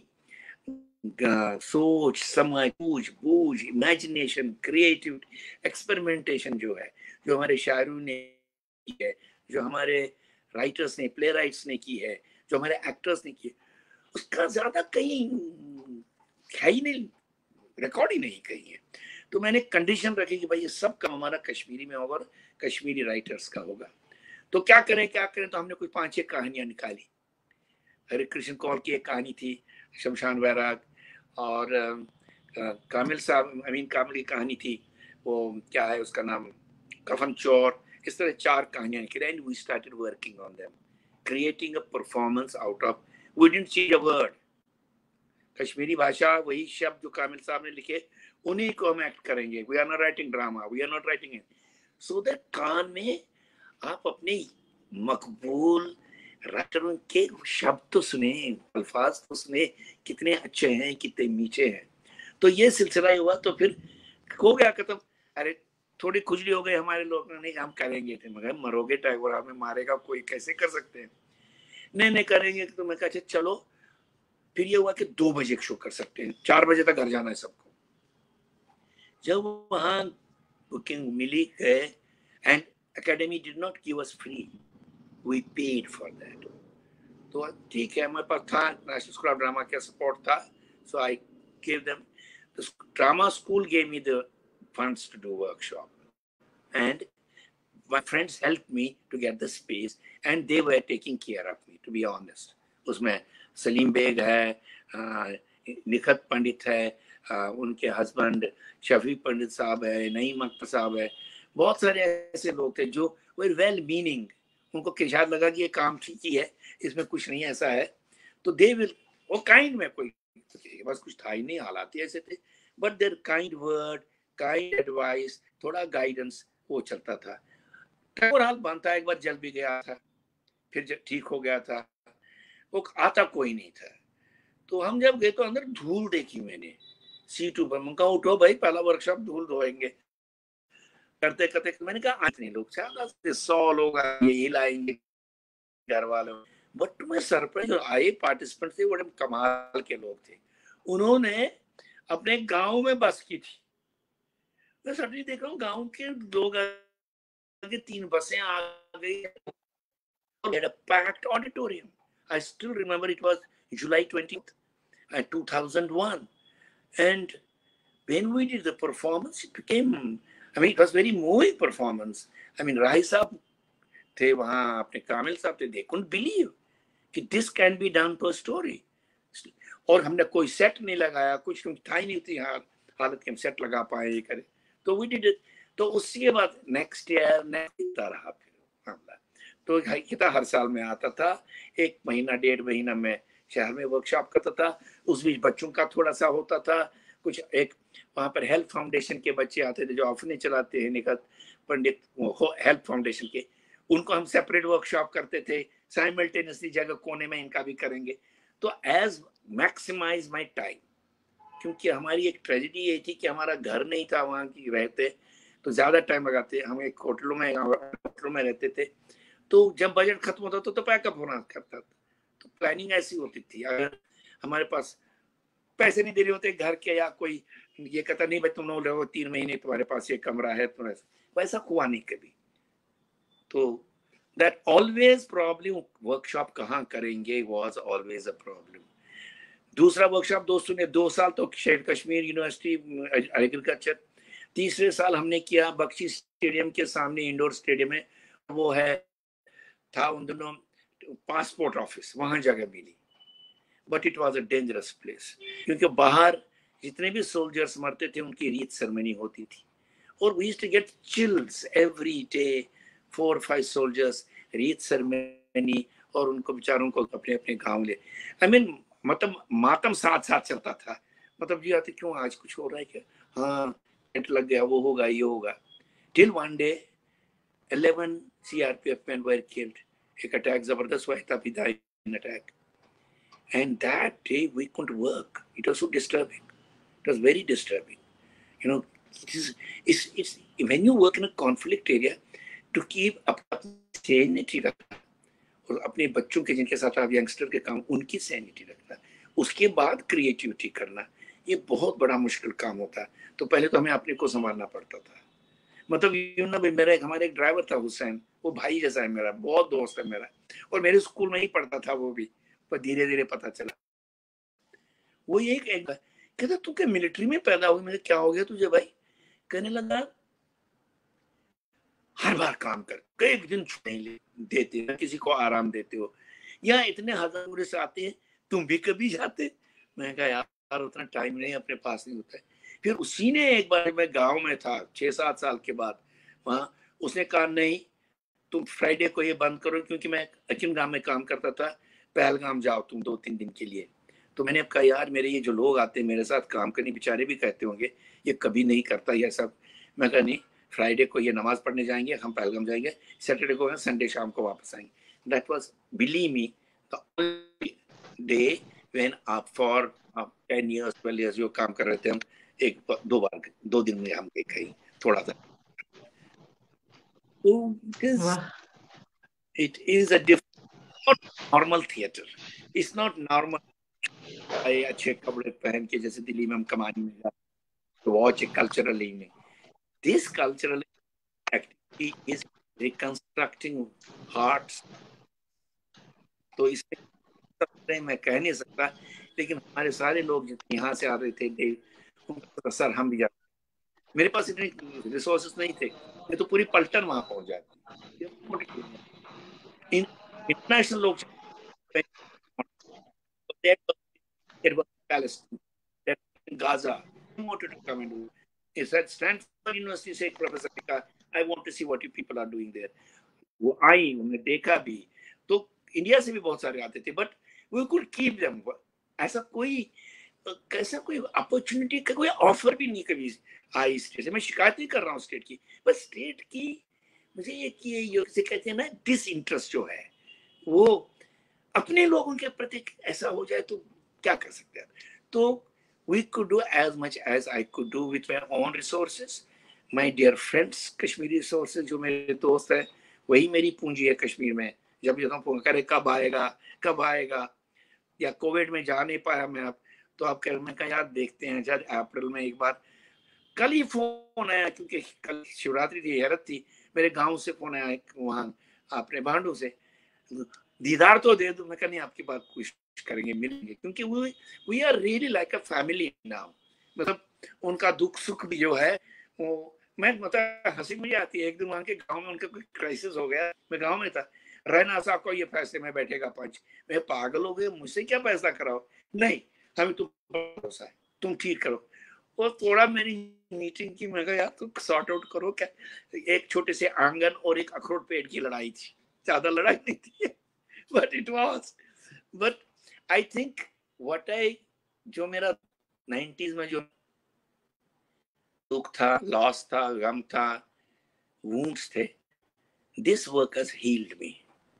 सोच, समझ, बूझ बूझ इमेजिनेशन, क्रिएटिव एक्सपेरिमेंटेशन जो है, जो हमारे शायरों ने की है, जो हमारे राइटर्स ने, प्ले राइट्स ने की है, जो हमारे एक्टर्स ने की है, उसका ज्यादा कहीं है ही नहीं, रिकॉर्ड ही नहीं कहीं है। तो मैंने कंडीशन रखी कि भाई ये सब काम हमारा कश्मीरी में होगा और कश्मीरी राइटर्स का होगा। तो क्या करें क्या करें, तो हमने कुछ पांच छह कहानियां निकाली। हरे कृष्ण कौर की एक कहानी थी, शमशान बैराग, और आ, कामिल साहब, अमीन कामिल की कहानी थी, वो क्या है उसका नाम, कफन चोर। इस तरह चार कहानियां निकली and we started working on them, creating a performance out of, we didn't change a word. Kashmiri भाषा वही शब्द जो कामिल साहब ने लिखे उन्हीं को हम एक्ट करेंगे। We are not writing drama, we are not writing it, so that कान में आप अपने मकबूल राइटरों के शब्द तो सुने, अल्फाज तो सुने, कितने अच्छे हैं, कितने मीठे हैं। तो ये सिलसिला ही हुआ। तो फिर हो गया खत्म। अरे थोड़ी खुजली हो गई, हमारे लोग नहीं हम करेंगे थे, मगर मरोगे टैगोर, हमें मारेगा कोई, कैसे कर सकते हैं, नहीं नहीं करेंगे। तो मैं कहा चलो। फिर ये हुआ कि दो बजे शो कर सकते हैं, चार बजे तक घर जाना है सबको। जब वहां बुकिंग मिली गए, and academy did not give us free, we paid for that. तो ठीक है, हमारे पास था, नेशनल स्कूल ऑफ ड्रामा का सपोर्ट था, so I give them, the drama school gave me the funds to do workshop, and my friends helped me to get the space and they were taking care of me, to be honest. उसमें Salim bag है, निखत पंडित है, उनके husband Shafi पंडित साहब है, नईम अख्तर साहब है, बहुत सारे ऐसे लोग थे जो वेर वेल मीनिंग। उनको किशाद लगा कि ये काम ठीक ही है, इसमें कुछ नहीं ऐसा है, तो दे विल, वो काइंड में कोई बस कुछ था ही नहीं, हालात ही ऐसे थे, but there kind word, kind advice, थोड़ा गाइडेंस वो चलता था। टैगोर हाल बनता, एक बार जल भी गया था, फिर ठीक हो गया था, वो आता कोई नहीं था। तो हम जब गए तो अंदर धूल देखी मैंने सीटों पर। मैं कहा उठो भाई, पहला वर्कशॉप धूल धोएंगे। करते करते मैंने कहा इतने लोग, चार सौ लोग यही लाएंगे घर वालों, बट मैं सरप्राइज, आए पार्टिसिपेंट थे बड़े कमाल के लोग थे। उन्होंने अपने गांव में बस की थी। मैं सडनली देख रहा हूँ गांव के लोग, तीन बसें आ गई, had a packed auditorium. I still remember it was July twentieth, two thousand one. And when we did the performance, it became, I mean, it was very moving performance. I mean, Rai Saab थे वहाँ, अपने कामिल साहब थे, they couldn't believe कि this can be done to a story. और हमने कोई set नहीं लगाया, कुछ था ही नहीं थी हालत कि हम सेट लगा पाए ये करें, तो we did it. तो उसके बाद नेक्स्ट ईयर नेक्स्ट रहा फिर मामला। तो कितना हर साल में आता था, एक महीना डेढ़ महीना में शहर में वर्कशॉप करता था। उस बीच बच्चों का थोड़ा सा होता था कुछ, एक वहाँ पर हेल्थ फाउंडेशन के बच्चे आते थे जो ऑफने चलाते हैं, निखत पंडित हेल्थ फाउंडेशन के, उनको हम सेपरेट वर्कशॉप करते थे, साइमल्टेनियसली जगह कोने में इनका भी करेंगे। तो एज मैक्सिमाइज माई टाइम, क्योंकि हमारी एक ट्रेजेडी ये थी कि हमारा घर नहीं था वहाँ की रहते, तो ज्यादा टाइम लगाते, हम एक होटलों में होटलों में रहते थे। तो जब बजट खत्म होता था तो पैकअप होना करता था। तो प्लानिंग ऐसी होती थी, अगर हमारे पास पैसे नहीं दे रहे होते घर के, या कोई ये कहता नहीं भाई तुम लोग रहो तीन महीने, तुम्हारे पास ये कमरा है, तुम्हारे वैसा हुआ नहीं कभी। तो दैट ऑलवेज प्रॉब्लम, वर्कशॉप कहाँ करेंगे वॉज ऑलवेज अ प्रॉब्लम। दूसरा वर्कशॉप दोस्तों ने दो साल तो शेर कश्मीर यूनिवर्सिटी एग्रीकल्चर, तीसरे साल हमने किया बख्शी स्टेडियम के सामने, इंडोर स्टेडियम में, वो है था उन दोनों पासपोर्ट ऑफिस, वहां जगह मिली, but it was a dangerous place, क्योंकि बाहर जितने भी सोल्जर्स मरते थे उनकी रीत सेरेमनी होती थी, और we used to get chills every day, four five soldiers, retreat ceremony, और उनको बेचारों को अपने अपने गांव ले, आई मीन मतलब मातम साथ साथ चलता था। मतलब जी आते क्यों आज कुछ हो रहा है क्या, हाँ टेंट लग गया, वो होगा ये होगा, till one day eleven C R P F men were killed एक अटैक जबरदस्त हुआ था, फिदाइन attack, and that day we couldn't work. It was so disturbing. It was very disturbing. You know, it is, it's, it's, when you work in a conflict area, to keep up sanity रखना और अपने बच्चों के जिनके साथ आप youngster के काम, उनकी सैनिटी रखना, उसके बाद क्रिएटिविटी करना, ये बहुत बड़ा मुश्किल काम होता है। तो पहले तो हमें अपने को संभालना पड़ता था। मतलब यू ना, मेरा एक हमारा एक ड्राइवर था हुसैन, वो भाई जैसा है मेरा, बहुत दोस्त है मेरा, और मेरे स्कूल में ही पढ़ता था वो भी, पर धीरे धीरे पता चला। वो ये एक कहता, तू क्या मिलिट्री में पैदा हुई? मैंने क्या हो गया तुझे भाई? कहने लगा, हर बार काम कर, एक दिन नहीं देते ना, किसी को आराम देते हो, या इतने हजार पूरे से आते हैं, तुम भी कभी जाते? मैं कहा यार उतना टाइम नहीं अपने पास नहीं होता है। फिर उसी ने एक बार, मैं गांव में था छह सात साल के बाद, वहां उसने कहा नहीं तुम फ्राइडे को ये बंद करो, क्योंकि मैं अकिम गांव में काम करता था, पहलगाम जाओ तुम दो तीन दिन के लिए। तो मैंने अब कहा यार मेरे ये जो लोग आते हैं मेरे साथ काम करने, बेचारे भी कहते होंगे ये कभी नहीं करता ये सब। मैं कहा नहीं, फ्राइडे को ये नमाज पढ़ने जाएंगे, हम पहलगाम जाएंगे, सैटरडे को संडे शाम को वापस आएंगे। That was, believe me, the only day when आप for ten years twelve years जो काम कर रहे थे हम, एक दो बार दो दिन में हम गए कहीं थोड़ा सा। तो it is a different normal theater. It's not normal अच्छे कपड़े पहन के जैसे दिल्ली में हम कमानी में जाते, to watch a cultural evening. This cultural activity is reconstructing hearts. तो इसमें मैं कह नहीं सकता, लेकिन हमारे सारे लोग जितने यहाँ से आ रहे थे, उनका सर हम भी जाते, मेरे पास इतने रिसोर्सेस नहीं थे, मैं तो पूरी पलटन वहां पहुंच जाती। इंटरनेशनल लोग Palestine, that in Gaza, he wanted to come and do. He said, Stanford University से एक प्रोफेसर ने कहा, I want to see what you people are doing there. वो आई, उन्होंने देखा भी, तो इंडिया से भी बहुत सारे आते थे, but we could keep them. ऐसा कोई कैसा कोई अपॉर्चुनिटी का कोई ऑफर भी नहीं कभी आई स्टेट से। मैं शिकायत नहीं कर रहा हूँ स्टेट की, बट स्टेट की मुझे ये कि ये कहते हैं ना डिस इंटरेस्ट जो है, वो अपने लोगों के प्रति ऐसा हो जाए तो क्या कर सकते हैं। तो we could do as much as I could do with my own resources. My dear friends, Kashmiri resources जो मेरे दोस्त हैं, वही मेरी पूंजी है कश्मीर में। जब ये फोन करे कब आएगा कब आएगा, या कोविड में जा नहीं पाया मैं अब, तो आप कह मैं कहा यार देखते हैं, जब अप्रैल में एक बार, कल ही फोन आया क्योंकि कल शिवरात्रि थी, हैरत थी, मेरे गांव से फोन आया वहां अपने भांडू से, दीदार तो दे दो। मैं कहा नहीं आपकी बात कुछ करेंगे, मिलेंगे, क्योंकि वो we are really like a family now. मतलब उनका दुख सुख भी जो है वो, मैं मतलब हंसी मुझे आती है। एक दिन वहां के गांव में उनका कोई क्राइसिस हो गया, मैं गांव में था, रहना साहब को ये फैसले में बैठेगा पंच, मैं पागल हो गए, मुझसे क्या फैसला कराओ, नहीं हमें तुम भरोसा है, तुम ठीक करो। और थोड़ा मेरी मीटिंग की, मैं कहा यार तुम सॉर्ट आउट करो क्या। एक छोटे से आंगन और एक अखरोट पेड़ की लड़ाई थी, ज्यादा लड़ाई नहीं थी, but it was, but I think what I, जो मेरा नाइंटीज़ में जो दुख था, लॉस था, गम था, वुंड्स थे, this work has healed me.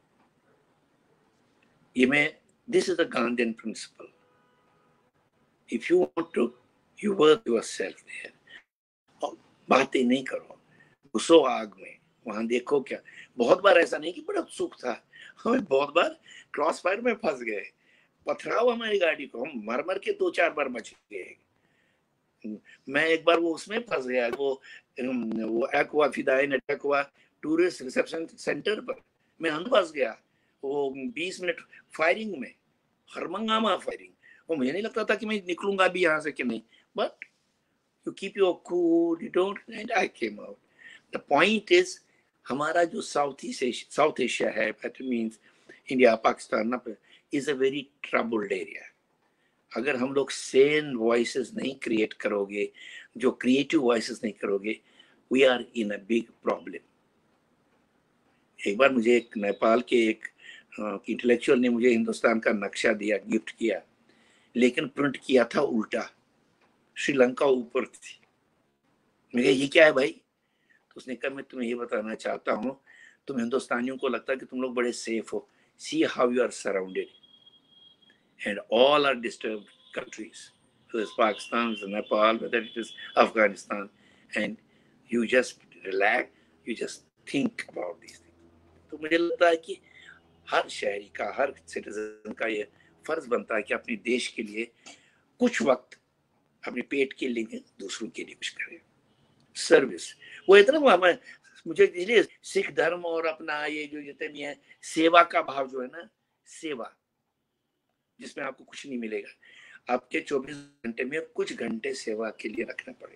ये मैं, this is the Gandhian principle, if you want to you work yourself there, और बातें नहीं करो, घुसो आग में, वहां देखो क्या। बहुत बार ऐसा नहीं कि बड़ा सुख था, हमें बहुत बार क्रॉस फायर में फंस गए, पथराव हमारी गाड़ी को, हम मर मर के दो चार बार बच गए। मैं एक बार वो उसमें फंस गया, वो वो अटैक हुआ, फिदाइन अटैक हुआ टूरिस्ट रिसेप्शन सेंटर पर, मैं अंदर फंस गया, वो बीस मिनट फायरिंग में, हरमंगामा फायरिंग, वो मुझे नहीं लगता था कि मैं निकलूंगा भी यहाँ से कि नहीं, but you keep your cool, you don't, and I came out. The point is, हमारा जो साउथ ईस्ट साउथ एशिया है, that means India Pakistan, is a very troubled area. अगर हम लोग सेन वॉइसेस नहीं क्रिएट करोगे, जो क्रिएटिव वॉइसेस नहीं करोगे, we are in a big problem. एक बार मुझे एक नेपाल के एक इंटेलेक्चुअल ने मुझे हिंदुस्तान का नक्शा दिया, गिफ्ट किया, लेकिन प्रिंट किया था उल्टा, श्रीलंका ऊपर थी। मैं कहा ये क्या है भाई? तो उसने कहा मैं तुम्हें ये बताना चाहता हूँ, तुम हिंदुस्तानियों को लगता है कि तुम लोग बड़े सेफ हो. See how you are surrounded and all are disturbed countries, whether it's Pakistan, whether it's Nepal, whether it is Afghanistan, and you just relax, you just think about these things. तो मुझे लगता है कि हर शहरी का, हर citizen का ये फर्ज बनता है कि अपने देश के लिए कुछ वक्त अपने पेट के लिए दूसरों के लिए कुछ करें. सर्विस वो इतना हमें, मुझे इसलिए सिख धर्म और अपना ये जो जितने भी है सेवा का भाव जो है ना, सेवा जिसमें आपको कुछ नहीं मिलेगा, आपके चौबीस घंटे में कुछ घंटे सेवा के लिए रखना पड़ेगा.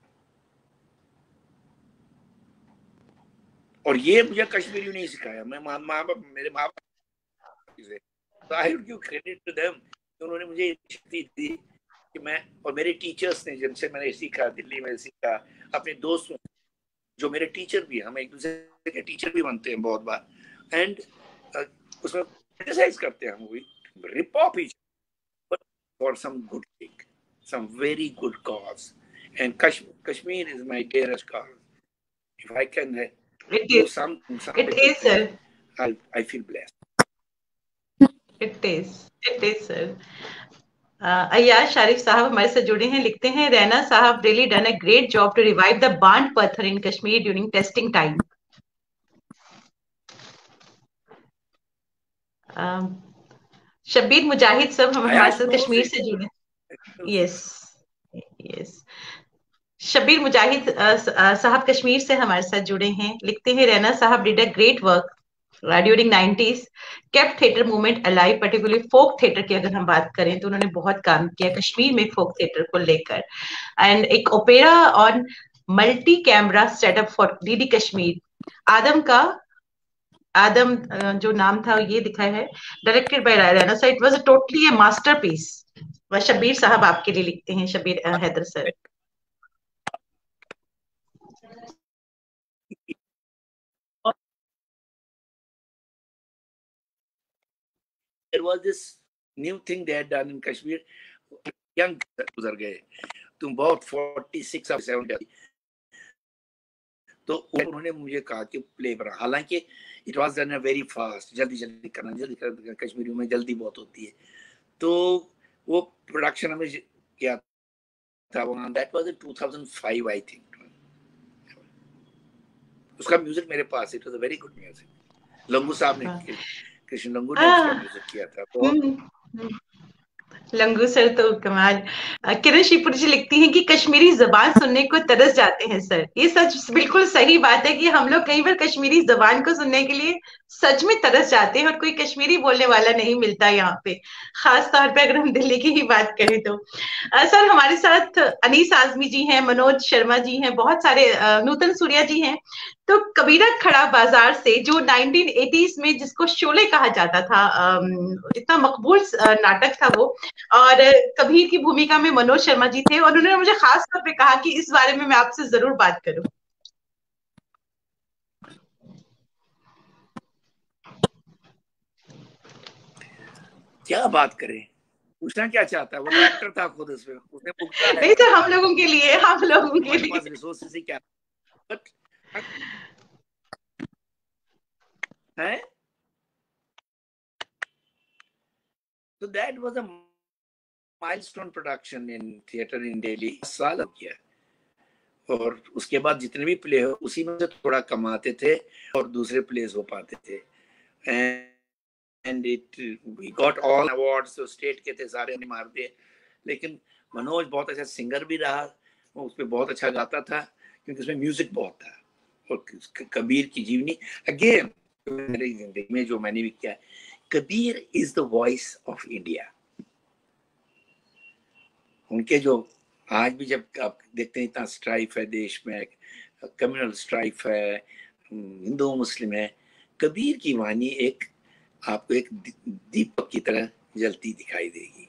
और ये मुझे कश्मीरी नहीं सिखाया, मैं माँ बाप मेरे माँ बाप से, तो I will give credit to them, उन्होंने मुझे शक्ति दी कि मैं, और मेरे टीचर्स ने जिनसे मैंने सीखा, दिल्ली में सीखा, अपने दोस्त जो मेरे टीचर भी, हम एक दूसरे के टीचर भी बनते हैं बहुत बार, एंड uh, उसमें क्रिटिसाइज करते हैं, हम भी rip off each for some good thing, some very good cause, and Kashmir, Kashmir is my dearest cause. If I can uh, do is, something, something, it is, sir. I, I feel blessed. It is, it is, sir. Ayaz Sharif साहब हमारे साथ जुड़े हैं, लिखते हैं रैना साहब really done a great job to revive the Band Pathar in Kashmir during testing time. um, Shabbir मुजाहिद सब हम हमारे साथ कश्मीर से जुड़े. यस यस शब्बीर मुजाहिद साहब कश्मीर से हमारे साथ जुड़े हैं, लिखते हैं रैना साहब did a great work during nineties, kept theatre movement alive, particularly folk theatre की अगर हम बात करें तो उन्होंने बहुत काम किया कश्मीर में फोक थिएटर को लेकर. एंड एक opera on multi camera setup for DD Kashmir, आदम का आदम जो नाम था ये दिखाया है, directed by Raina. So it was a totally a masterpiece. Shabbir साहब आपके लिए लिखते हैं, Shabbir Haider sir. There was this new thing they had done in Kashmir. Young गुजर गए, तुम बहुत छियालीस और सत्तर, तो उन्होंने मुझे कहा कि प्ले बना, हालांकि it was done very fast, जल्दी जल्दी करना, जल्दी करना, कश्मीरियों में जल्दी बहुत होती है, तो वो प्रोडक्शन हमें किया था वहाँ. That was in two thousand five I think. उसका म्यूजिक मेरे पास, it was a very good music. Langoo साहब ने, कृष्ण लंगू ने उसका म्यूजिक किया था. तो लंगू सर तो कमाल. किरण शिवपुरी जी लिखती हैं कि कश्मीरी जबान सुनने को तरस जाते हैं सर. ये सच बिल्कुल सही बात है कि हम लोग कई बार कश्मीरी जबान को सुनने के लिए सच में तरस जाते हैं और कोई कश्मीरी बोलने वाला नहीं मिलता यहाँ पे, खास तौर पे अगर हम दिल्ली की ही बात करें तो. आ, सर हमारे साथ अनीस आजमी जी हैं, मनोज शर्मा जी हैं, बहुत सारे, आ, नूतन सूर्या जी हैं. तो कबीरा खड़ा बाजार से जो नाइनटीन एटीज़ में जिसको शोले कहा जाता था, इतना मकबूल नाटक था वो, और कबीर की भूमिका में मनोज शर्मा जी थे, और उन्होंने मुझे खास तौर पे कहा कि इस बारे में मैं आपसे जरूर बात करूं. क्या बात करें, पूछना क्या चाहता है, वो तो एक्टर था खुद, उसमें उसने पूछा है. नहीं तो हम लोगों के लिए, हम लोगों के लिए रिसोर्सेस ही क्या बट है. So that was a milestone production in theater in Delhi. साल हो गया, और उसके बाद जितने भी प्ले हो उसी में से थोड़ा कमाते थे और दूसरे प्लेस हो पाते थे. And it we got all awards. तो स्टेट के थे सारे ने मार दिए, लेकिन मनोज बहुत अच्छा सिंगर भी रहा, वो उस पर बहुत अच्छा गाता था क्योंकि उसमें म्यूजिक बहुत था. और कबीर की जीवनी अगेन मेरी जिंदगी में जो मैंने भी किया, Kabir is the voice of India. उनके जो आज भी जब आप देखते हैं इतना स्ट्राइफ है देश में, कम्युनल स्ट्राइफ है, हिंदू मुस्लिम है, कबीर की वाणी एक आपको एक दीपक की तरह जलती दिखाई देगी.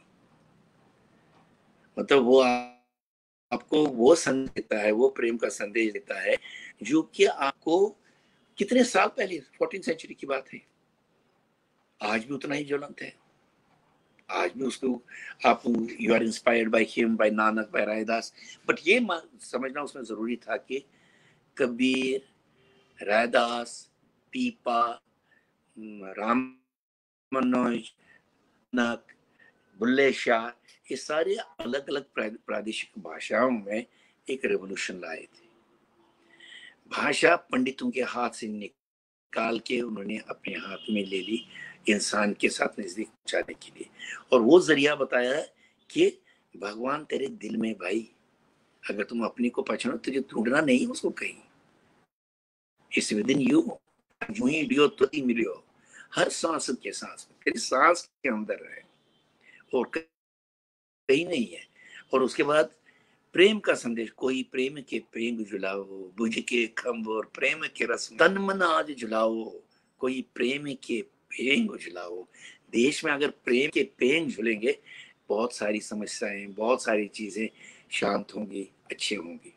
मतलब वो आपको वो संदेश देता है, वो प्रेम का संदेश देता है जो कि आपको कितने साल पहले, फोर्टीन सेंचुरी की बात है, आज भी उतना ही ज्वलंत है. आज भी उसको आप you are inspired by him, by Nanak, by Raidas. But ये समझना उसमें जरूरी था कि कबीर, रायदास, पीपा, राम मनोज, नक, बुल्ले शाह, ये सारे अलग अलग प्रादेशिक भाषाओं में एक रेवोल्यूशन लाए थे। भाषा पंडितों के हाथ से निकाल के उन्होंने अपने हाथ में ले ली इंसान के साथ नजदीक पहुंचाने के लिए, और वो जरिया बताया है कि भगवान तेरे दिल में भाई, अगर तुम अपने को पहचानो तुझे ढूंढना नहीं उसको कहीं, इस विद इन यू, यूं ही डियो तो ही मिलियो, हर सांस के सांस में, तेरी सांस के अंदर है और कहीं नहीं है। और उसके बाद प्रेम का संदेश, कोई प्रेम के पेंग झुलाओ, बुझ के खम्भ और प्रेम के रस तन मन आज झुलाओ, कोई प्रेम के पेंग झुलाओ। देश में अगर प्रेम के पेंग झुलेंगे, बहुत सारी समस्याएं, बहुत सारी चीजें शांत होंगी, अच्छी होंगी।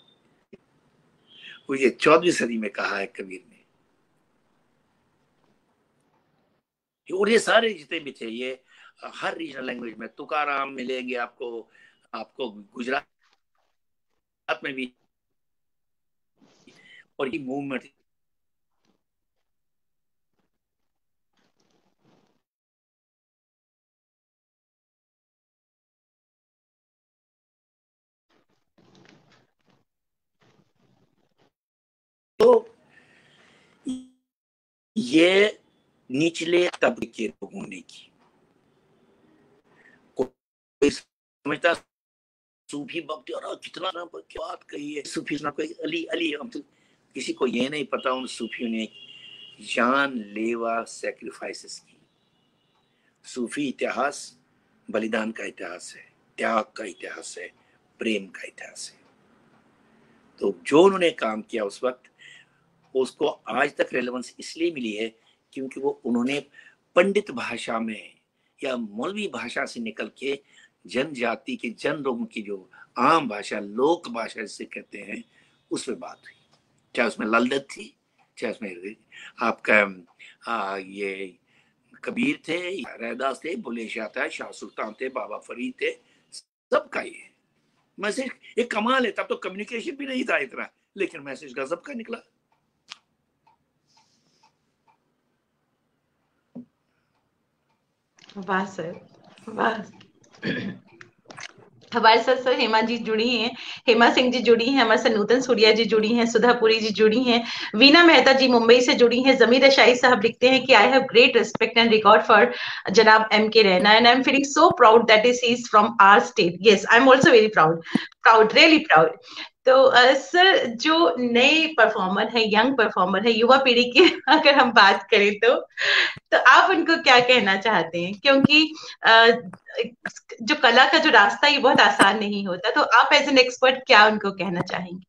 वो ये चौदहवीं सदी में कहा है कबीर ने। और ये सारे जितने भी थे, ये हर रीजनल लैंग्वेज में तुकाराम मिलेंगे आपको, आपको गुजरात में भी, और ये मूवमेंट तो ये निचले तबके के लोगों ने की। कोई समझता सूफी भक्ति और कितना क्या बात कही है, सूफी ना कोई अली अली, हम तो किसी को ये नहीं पता उन सूफियों ने जान लेवा सैक्रिफाइसेस की। सूफी इतिहास बलिदान का इतिहास है, त्याग का इतिहास है, प्रेम का इतिहास है। तो जो उन्होंने काम किया उस वक्त, उसको आज तक रेलेवेंस इसलिए मिली है क्योंकि वो उन्होंने पंडित भाषा में या मौलवी भाषा से निकल के जनजाति के जन लोगों की जो आम भाषा, लोक भाषा जिसे कहते हैं, उसमें बात हुई। चाहे उसमें ललदत थी, चाहे उसमें आपका आ, ये कबीर थे, रैदास थे, बुल्ले शाह था, शाह सुल्तान थे, बाबा फरीद थे, सबका ये मैसेज एक कमाल है। तब तो कम्युनिकेशन भी नहीं था इतना, लेकिन मैसेज गजब का निकला। वाह सर, वाह। हमारे साथ सर हेमा जी जुड़ी हैं, हेमा सिंह जी जुड़ी हैं, हमारे साथ नूतन सूर्या जी जुड़ी हैं, सुधापुरी जी जुड़ी हैं, वीना मेहता जी मुंबई से जुड़ी हैं। जमीर शाही साहब लिखते हैं कि I have great respect and record for जनाब M K Raina and I am feeling so proud that is he is from our state. Yes, I am also very proud, proud, really proud. तो sir uh, जो नए performer है, young performer है, युवा पीढ़ी की अगर हम बात करें तो तो आप उनको क्या कहना चाहते हैं? क्योंकि uh, जो कला का जो रास्ता ये बहुत आसान नहीं होता, तो आप एज एन एक्सपर्ट क्या उनको कहना चाहेंगे?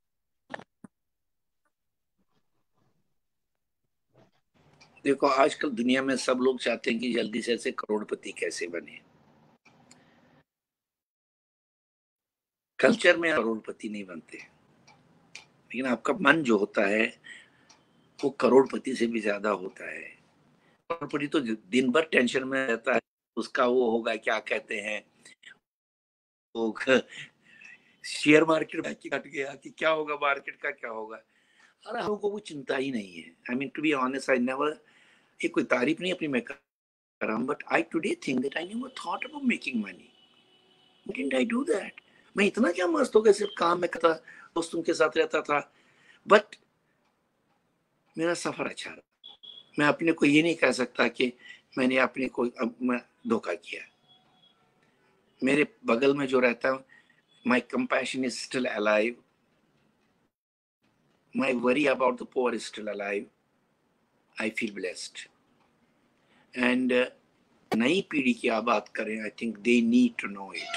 देखो, आजकल दुनिया में सब लोग चाहते हैं कि जल्दी से ऐसे करोड़पति कैसे बने। कल्चर में करोड़पति नहीं बनते, लेकिन आपका मन जो होता है वो करोड़पति से भी ज्यादा होता है। करोड़पति तो दिन भर टेंशन में रहता है, उसका वो होगा, क्या कहते हैं वो, शेयर मार्केट में कट गया कि क्या होगा, मार्केट का क्या होगा। अरे हम को वो चिंता ही नहीं है। I mean to be honest, I never, ये कोई तारीफ नहीं अपनी मैं कर रहा हूं, but I today think that I never thought about making money. Didn't I do that? मैं इतना क्या मस्त हो गया, सिर्फ काम में करता, दोस्तों के साथ रहता था, बट मेरा सफर अच्छा रहा। मैं अपने को ये नहीं कह सकता कि मैंने अपने को धोखा किया। मेरे बगल में जो रहता है, my compassion is still alive, my worry about the poor is still alive, I feel blessed. and uh, नई पीढ़ी की आप बात करें, I think they need to know it.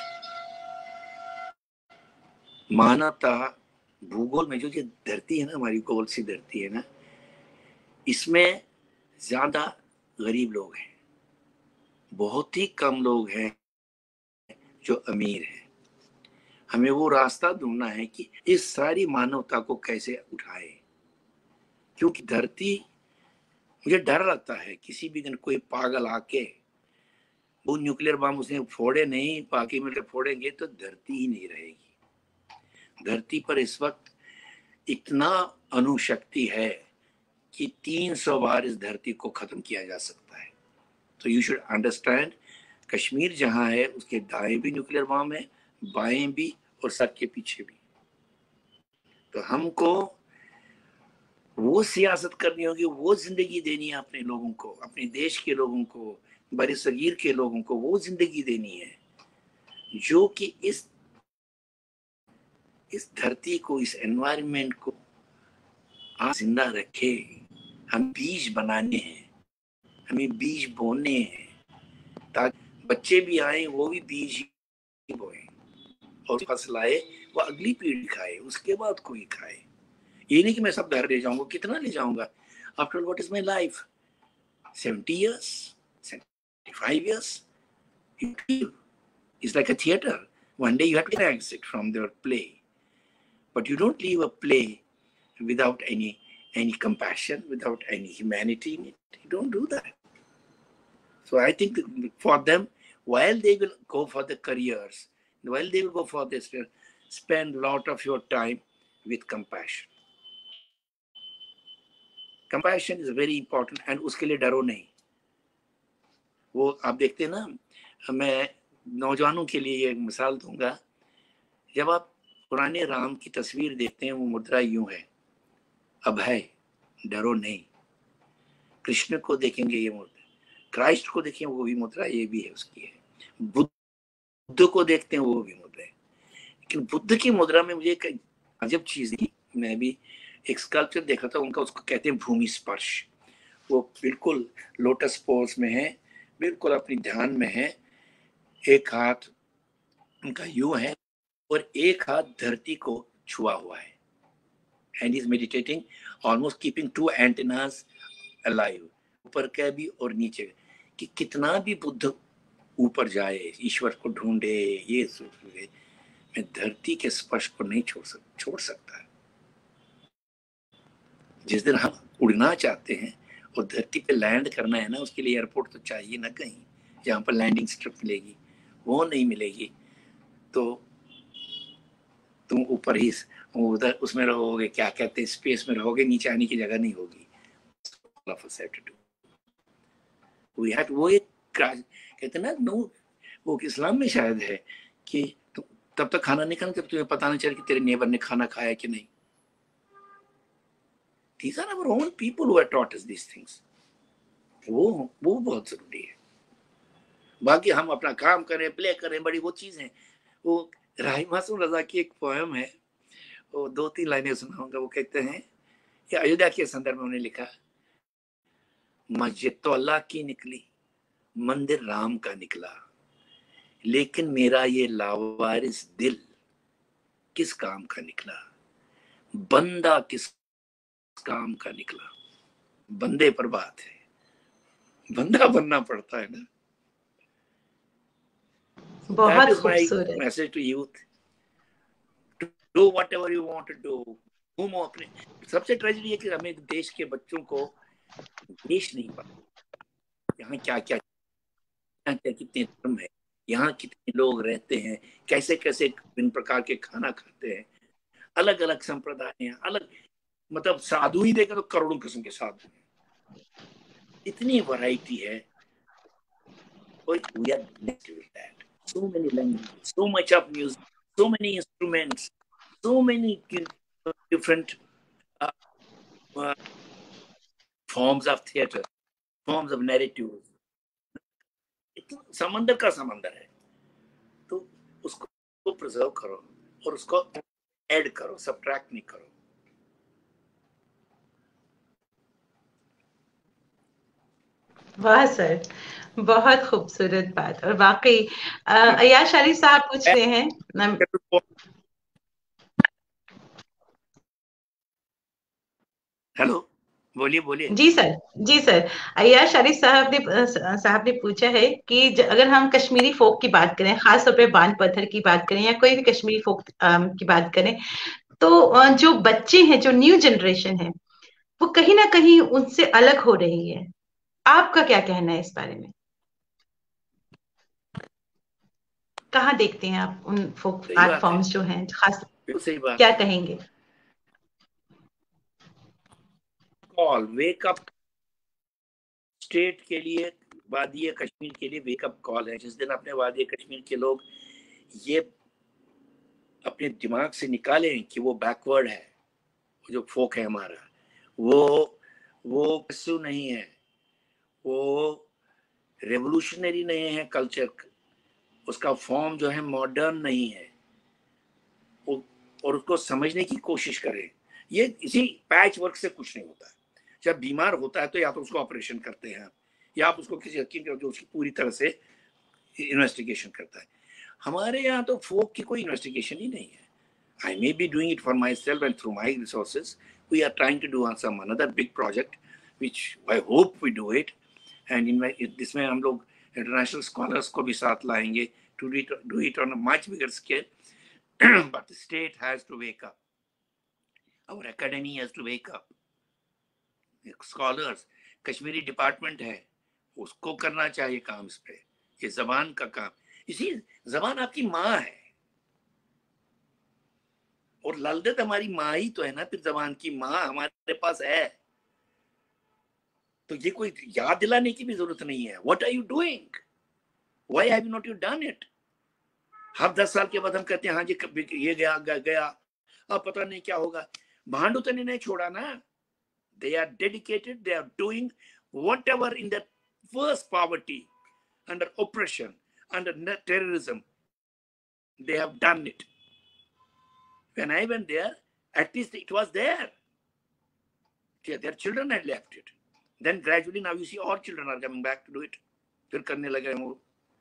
मानवता भूगोल में जो ये धरती है ना, हमारी गोल सी धरती है ना, इसमें ज्यादा गरीब लोग हैं, बहुत ही कम लोग हैं जो अमीर हैं। हमें वो रास्ता ढूंढना है कि इस सारी मानवता को कैसे उठाए, क्योंकि धरती, मुझे डर लगता है किसी भी दिन कोई पागल आके वो न्यूक्लियर बम उसने फोड़े नहीं, बाकी मिलकर फोड़ेंगे तो धरती ही नहीं रहेगी। धरती पर इस वक्त इतना अणुशक्ति है कि तीन सौ बार इस धरती को खत्म किया जा सकता है। तो यू शुड अंडरस्टैंड, कश्मीर जहां है उसके दाएं भी न्यूक्लियर बम है, बाएं भी और सर के पीछे भी। तो हमको वो सियासत करनी होगी, वो जिंदगी देनी है अपने लोगों को, अपने देश के लोगों को, बड़े सगीर के लोगों को वो जिंदगी देनी है जो कि इस इस धरती को, इस एनवायरनमेंट को आज जिंदा रखे। हम बीज बनाने हैं, हमें बीज बोने हैं ताकि बच्चे भी आए वो भी बीज ही बोए और फसल आए वो अगली पीढ़ी खाए, उसके बाद कोई खाए। ये नहीं कि मैं सब घर ले जाऊंगा, कितना ले जाऊंगा? After what is my life? seventy years, seventy-five years? It's like a theater. One day you have to exit from their play, but you don't leave a play without any any compassion, without any humanity in it. You don't do that. So I think for them, while they will go for the careers, while they will go for this, spend a lot of your time with compassion. Compassion is very important, and उसके लिए डरो नहीं। वो आप देखते हैं ना, मैं नौजवानों के लिए एक मिसाल दूंगा। जब आप पुराने राम की तस्वीर देखते हैं, वो मुद्रा यूं है, अभय, डरो नहीं। कृष्ण को देखेंगे ये मुद्रा, क्राइस्ट को देखें वो भी मुद्रा ये भी है उसकी है। बुद्ध को देखते हैं वो भी मुद्रा है। लेकिन बुद्ध की मुद्रा में मुझे एक अजब चीज थी, मैं भी एक स्कल्पचर देखा था उनका, उसको कहते हैं भूमि स्पर्श। वो बिल्कुल लोटस पोज में है, बिल्कुल अपनी ध्यान में है, एक हाथ उनका यूं है और एक हाथ धरती को छुआ हुआ है, and is meditating, almost keeping two antennas alive, ऊपर का भी और नीचे का। कि कितना भी बुद्ध ऊपर जाए, ईश्वर को ढूंढे, ये सोचे, मैं धरती के स्पर्श को नहीं छोड़ सक छोड़ सकता। जिस दिन हम उड़ना चाहते हैं और धरती पे लैंड करना है ना, उसके लिए एयरपोर्ट तो चाहिए ना कहीं जहाँ पर लैंडिंग स्ट्रिप मिलेगी, वो नहीं मिलेगी तो तुम ऊपर ही उधर उसमें रहोगे, क्या कहते हैं, स्पेस में रहोगे, नीचे आने की जगह नहीं होगी। वो एक कहते ना, नो वो इस्लाम में शायद है कि तब तक खाना नहीं खाना जब तुम्हें पता नहीं चले कि तेरे नेबर ने खाना खाया कि नहीं। These are our own people who have taught us these things. वो वो बहुत जरूरी है। बाकी हम अपना काम करें, प्ले करें, बड़ी वो चीज है। वो राही मासूम रजा की एक पोएम है, वो दो तीन लाइनें सुनाऊंगा। वो कहते हैं, ये अयोध्या के संदर्भ में उन्होंने लिखा, मस्जिद तो अल्लाह की निकली, मंदिर राम का निकला, लेकिन मेरा ये लावारिस दिल किस काम का निकला, बंदा किस काम का निकला। बंदे पर बात है, बंदा बनना पड़ता है ना। बहुत खूबसूरत message to youth, do whatever you want to do. घूमो अपने। सबसे ट्रेजेडी है कि हमें देश के बच्चों को देश नहीं पता, यहाँ क्या क्या क्या कितने धर्म है, यहाँ कितने लोग रहते हैं, कैसे कैसे विभिन्न प्रकार के खाना खाते हैं, अलग अलग संप्रदाय हैं, अलग मतलब साधु ही देखें तो करोड़ों किस्म के साधु हैं, इतनी वैरायटी है। We are blessed with that. So many languages, so much of music, so many instruments, so many different uh, uh, forms of theater, forms of narratives. समंदर का समंदर है, तो उसको प्रिजर्व करो और उसको ऐड करो, सब्ट्रैक्ट नहीं करो। वाह सर, बहुत खूबसूरत बात। और वाकई अय्याज अली साहब पूछ रहे हैं। हेलो, बोलिए बोलिए। जी सर, जी सर। अय्याज अली साहब ने साहब ने पूछा है कि अगर हम कश्मीरी फोक की बात करें, खासतौर पे बांध पत्थर की बात करें या कोई भी कश्मीरी फोक की बात करें, तो जो बच्चे हैं, जो न्यू जनरेशन है, वो कहीं ना कहीं उनसे अलग हो रही है। आपका क्या कहना है इस बारे में? कहाँ देखते हैं आप उन फोक आर्ट फॉर्म्स जो हैं, खास क्या कहेंगे? कॉल, वेक अप स्टेट के लिए, वादी कश्मीर के लिए वेक अप कॉल है। जिस दिन अपने वादी कश्मीर के लोग ये अपने दिमाग से निकालें कि वो बैकवर्ड है, जो फोक है हमारा, वो वो कसु नहीं है, वो रेवोल्यूशनरी नहीं है, कल्चर उसका फॉर्म जो है मॉडर्न नहीं है, और उसको समझने की कोशिश करें। ये इसी पैच वर्क से कुछ नहीं होता है। जब बीमार होता है तो या तो उसको ऑपरेशन करते हैं या आप उसको किसी हकीम जो उसकी पूरी तरह से इन्वेस्टिगेशन करता है। हमारे यहाँ तो फोक की कोई इन्वेस्टिगेशन ही नहीं है। I may be doing it for myself and through my resources. We are trying to do on some another big project, which I hope we do it. And in my, इसमें हम लोग international scholars को भी साथ लाएंगे to do it, do it on a much bigger scale. But the state has to wake up. Our academy has to wake up. Scholars, Kashmiri department है, उसको करना चाहिए काम इस पे। ये जबान का काम, इसी जबान आपकी माँ है और ललदत हमारी माँ ही तो है ना, फिर जबान की माँ हमारे पास है, तो ये कोई याद दिलाने की भी जरूरत नहीं है। What are you doing, why have you not you done it. हर दस साल के बाद हम कहते हैं हाँ जी ये गया गया, अब पता नहीं क्या होगा। भांडू तो नहीं छोड़ा ना। They are dedicated, they are doing whatever in the worst poverty, under oppression, under terrorism, they have done it. When I went there, at least it was there. Their children had left it. Then gradually now you see all children are coming back to do it. फिर करने लगे वो,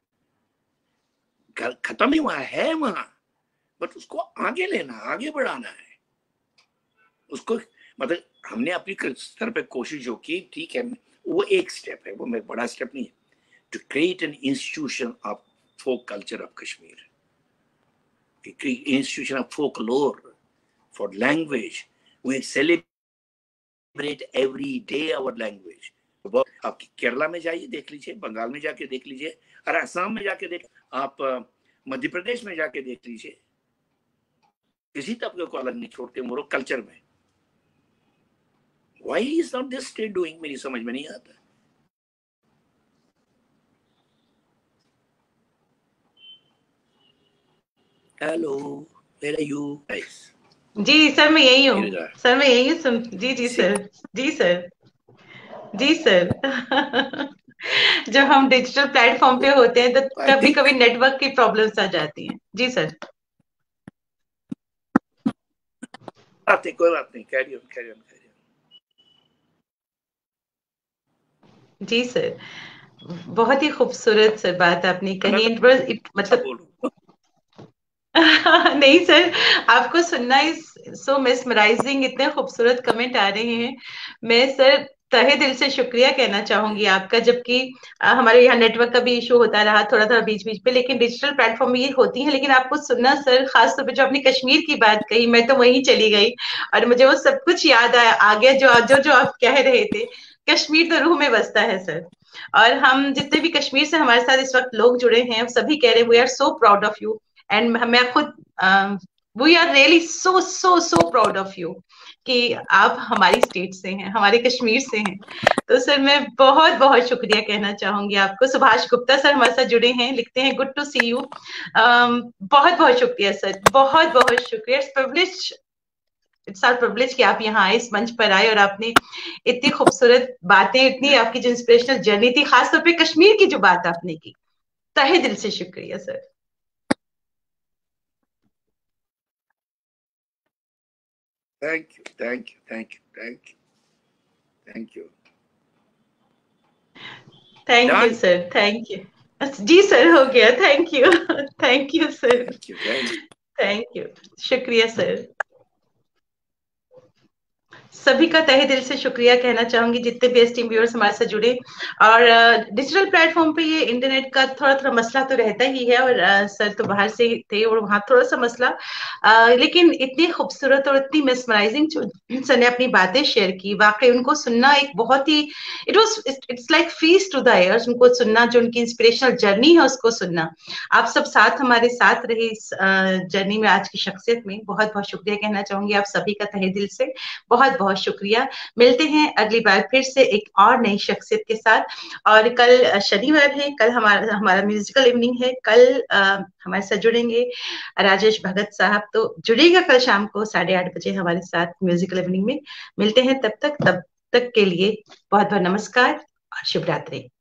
खत्म ही हुआ है वहां, but उसको आगे लेना, आगे बढ़ाना है उसको। मतलब हमने अपनी स्तर पे कोशिश जो की, ठीक है, वो एक स्टेप है, वो मेरा बड़ा स्टेप नहीं है। To create an institution of folk culture of Kashmir, institution of folklore for language, we celebrate every day our language. आप केरला में जाइए देख लीजिए, बंगाल में जाके देख लीजिए, और असम में जाके देख, आप मध्य प्रदेश में जाके देख लीजिए, किसी तबके को अलग नहीं छोड़ते मोरो कल्चर में। Why is not this state doing? मेरी समझ में नहीं आता। Hello, where are you guys? जी सर मैं यही हूँ, सर मैं यही हूँ। जी जी सर, जी सर, जी सर। जब हम डिजिटल प्लेटफॉर्म पे होते हैं तो कभी कभी नेटवर्क की प्रॉब्लम्स आ जाती हैं। जी सर। बात नहीं, कोई बात नहीं, carry on carry on carry on. जी सर, बहुत ही खूबसूरत सर बात आपने कही। मतलब नहीं सर, आपको सुनना इज सो मेस्मराइजिंग, इतने खूबसूरत कमेंट आ रहे हैं। मैं सर तहे दिल से शुक्रिया कहना चाहूंगी आपका, जबकि हमारे यहाँ नेटवर्क का भी इशू होता रहा थोड़ा थोड़ा बीच बीच पे, लेकिन डिजिटल प्लेटफॉर्म ये होती है। लेकिन आपको सुनना सर, खासतौर पे जो आपने कश्मीर की बात कही, मैं तो वहीं चली गई और मुझे वो सब कुछ याद आया आ गया जो जो जो आप कह रहे थे। कश्मीर तो रूह में बसता है सर, और हम जितने भी कश्मीर से हमारे साथ इस वक्त लोग जुड़े हैं सभी कह रहे हैं we are so proud of you. And मैं खुद we are really so so so proud of you कि आप हमारी स्टेट से हैं, हमारे कश्मीर से हैं। तो सर मैं बहुत बहुत शुक्रिया कहना चाहूंगी आपको। सुभाष गुप्ता सर हमारे साथ जुड़े हैं, लिखते हैं गुड टू सी यू। बहुत बहुत शुक्रिया सर, बहुत बहुत शुक्रिया। It's privilege it's our privilege कि आप यहाँ आए, इस मंच पर आए और आपने इतनी खूबसूरत बातें, इतनी आपकी जो इंस्पिरेशनल जर्नी थी, खासतौर पे कश्मीर की जो बात आपने की, तहे दिल से शुक्रिया sir. Thank you, thank you, thank you, thank you, thank you. Thank you sir, thank you. जी सर हो गया, thank you, thank you sir, thank you, शुक्रिया सर। सभी का तहे दिल से शुक्रिया कहना चाहूंगी, जितने भी एस्टीम व्यूअर्स हमारे साथ जुड़े। और डिजिटल प्लेटफॉर्म पे ये इंटरनेट का थोड़ा थोड़ा मसला तो रहता ही है, और आ, सर तो बाहर से थे और वहाँ थोड़ा सा मसला, आ, लेकिन इतनी खूबसूरत और इतनी मेस्मराइजिंग जो सर ने अपनी बातें शेयर की, वाकई उनको सुनना एक बहुत ही it was it's like feast to the ears. उनको सुनना, जो उनकी इंस्पिरेशनल जर्नी है उसको सुनना। आप सब साथ हमारे साथ रहे इस जर्नी में, आज की शख्सियत में। बहुत बहुत शुक्रिया कहना चाहूंगी आप सभी का तहे दिल से, बहुत बहुत शुक्रिया। मिलते हैं अगली बार फिर से एक और नई शख्सियत के साथ। और कल शनिवार है, कल हमारा हमारा म्यूजिकल इवनिंग है। कल आ, हमारे साथ जुड़ेंगे राजेश भगत साहब, तो जुड़ेगा कल शाम को साढ़े आठ बजे हमारे साथ म्यूजिकल इवनिंग में। मिलते हैं तब तक, तब तक के लिए बहुत बहुत नमस्कार और शुभ रात्रि।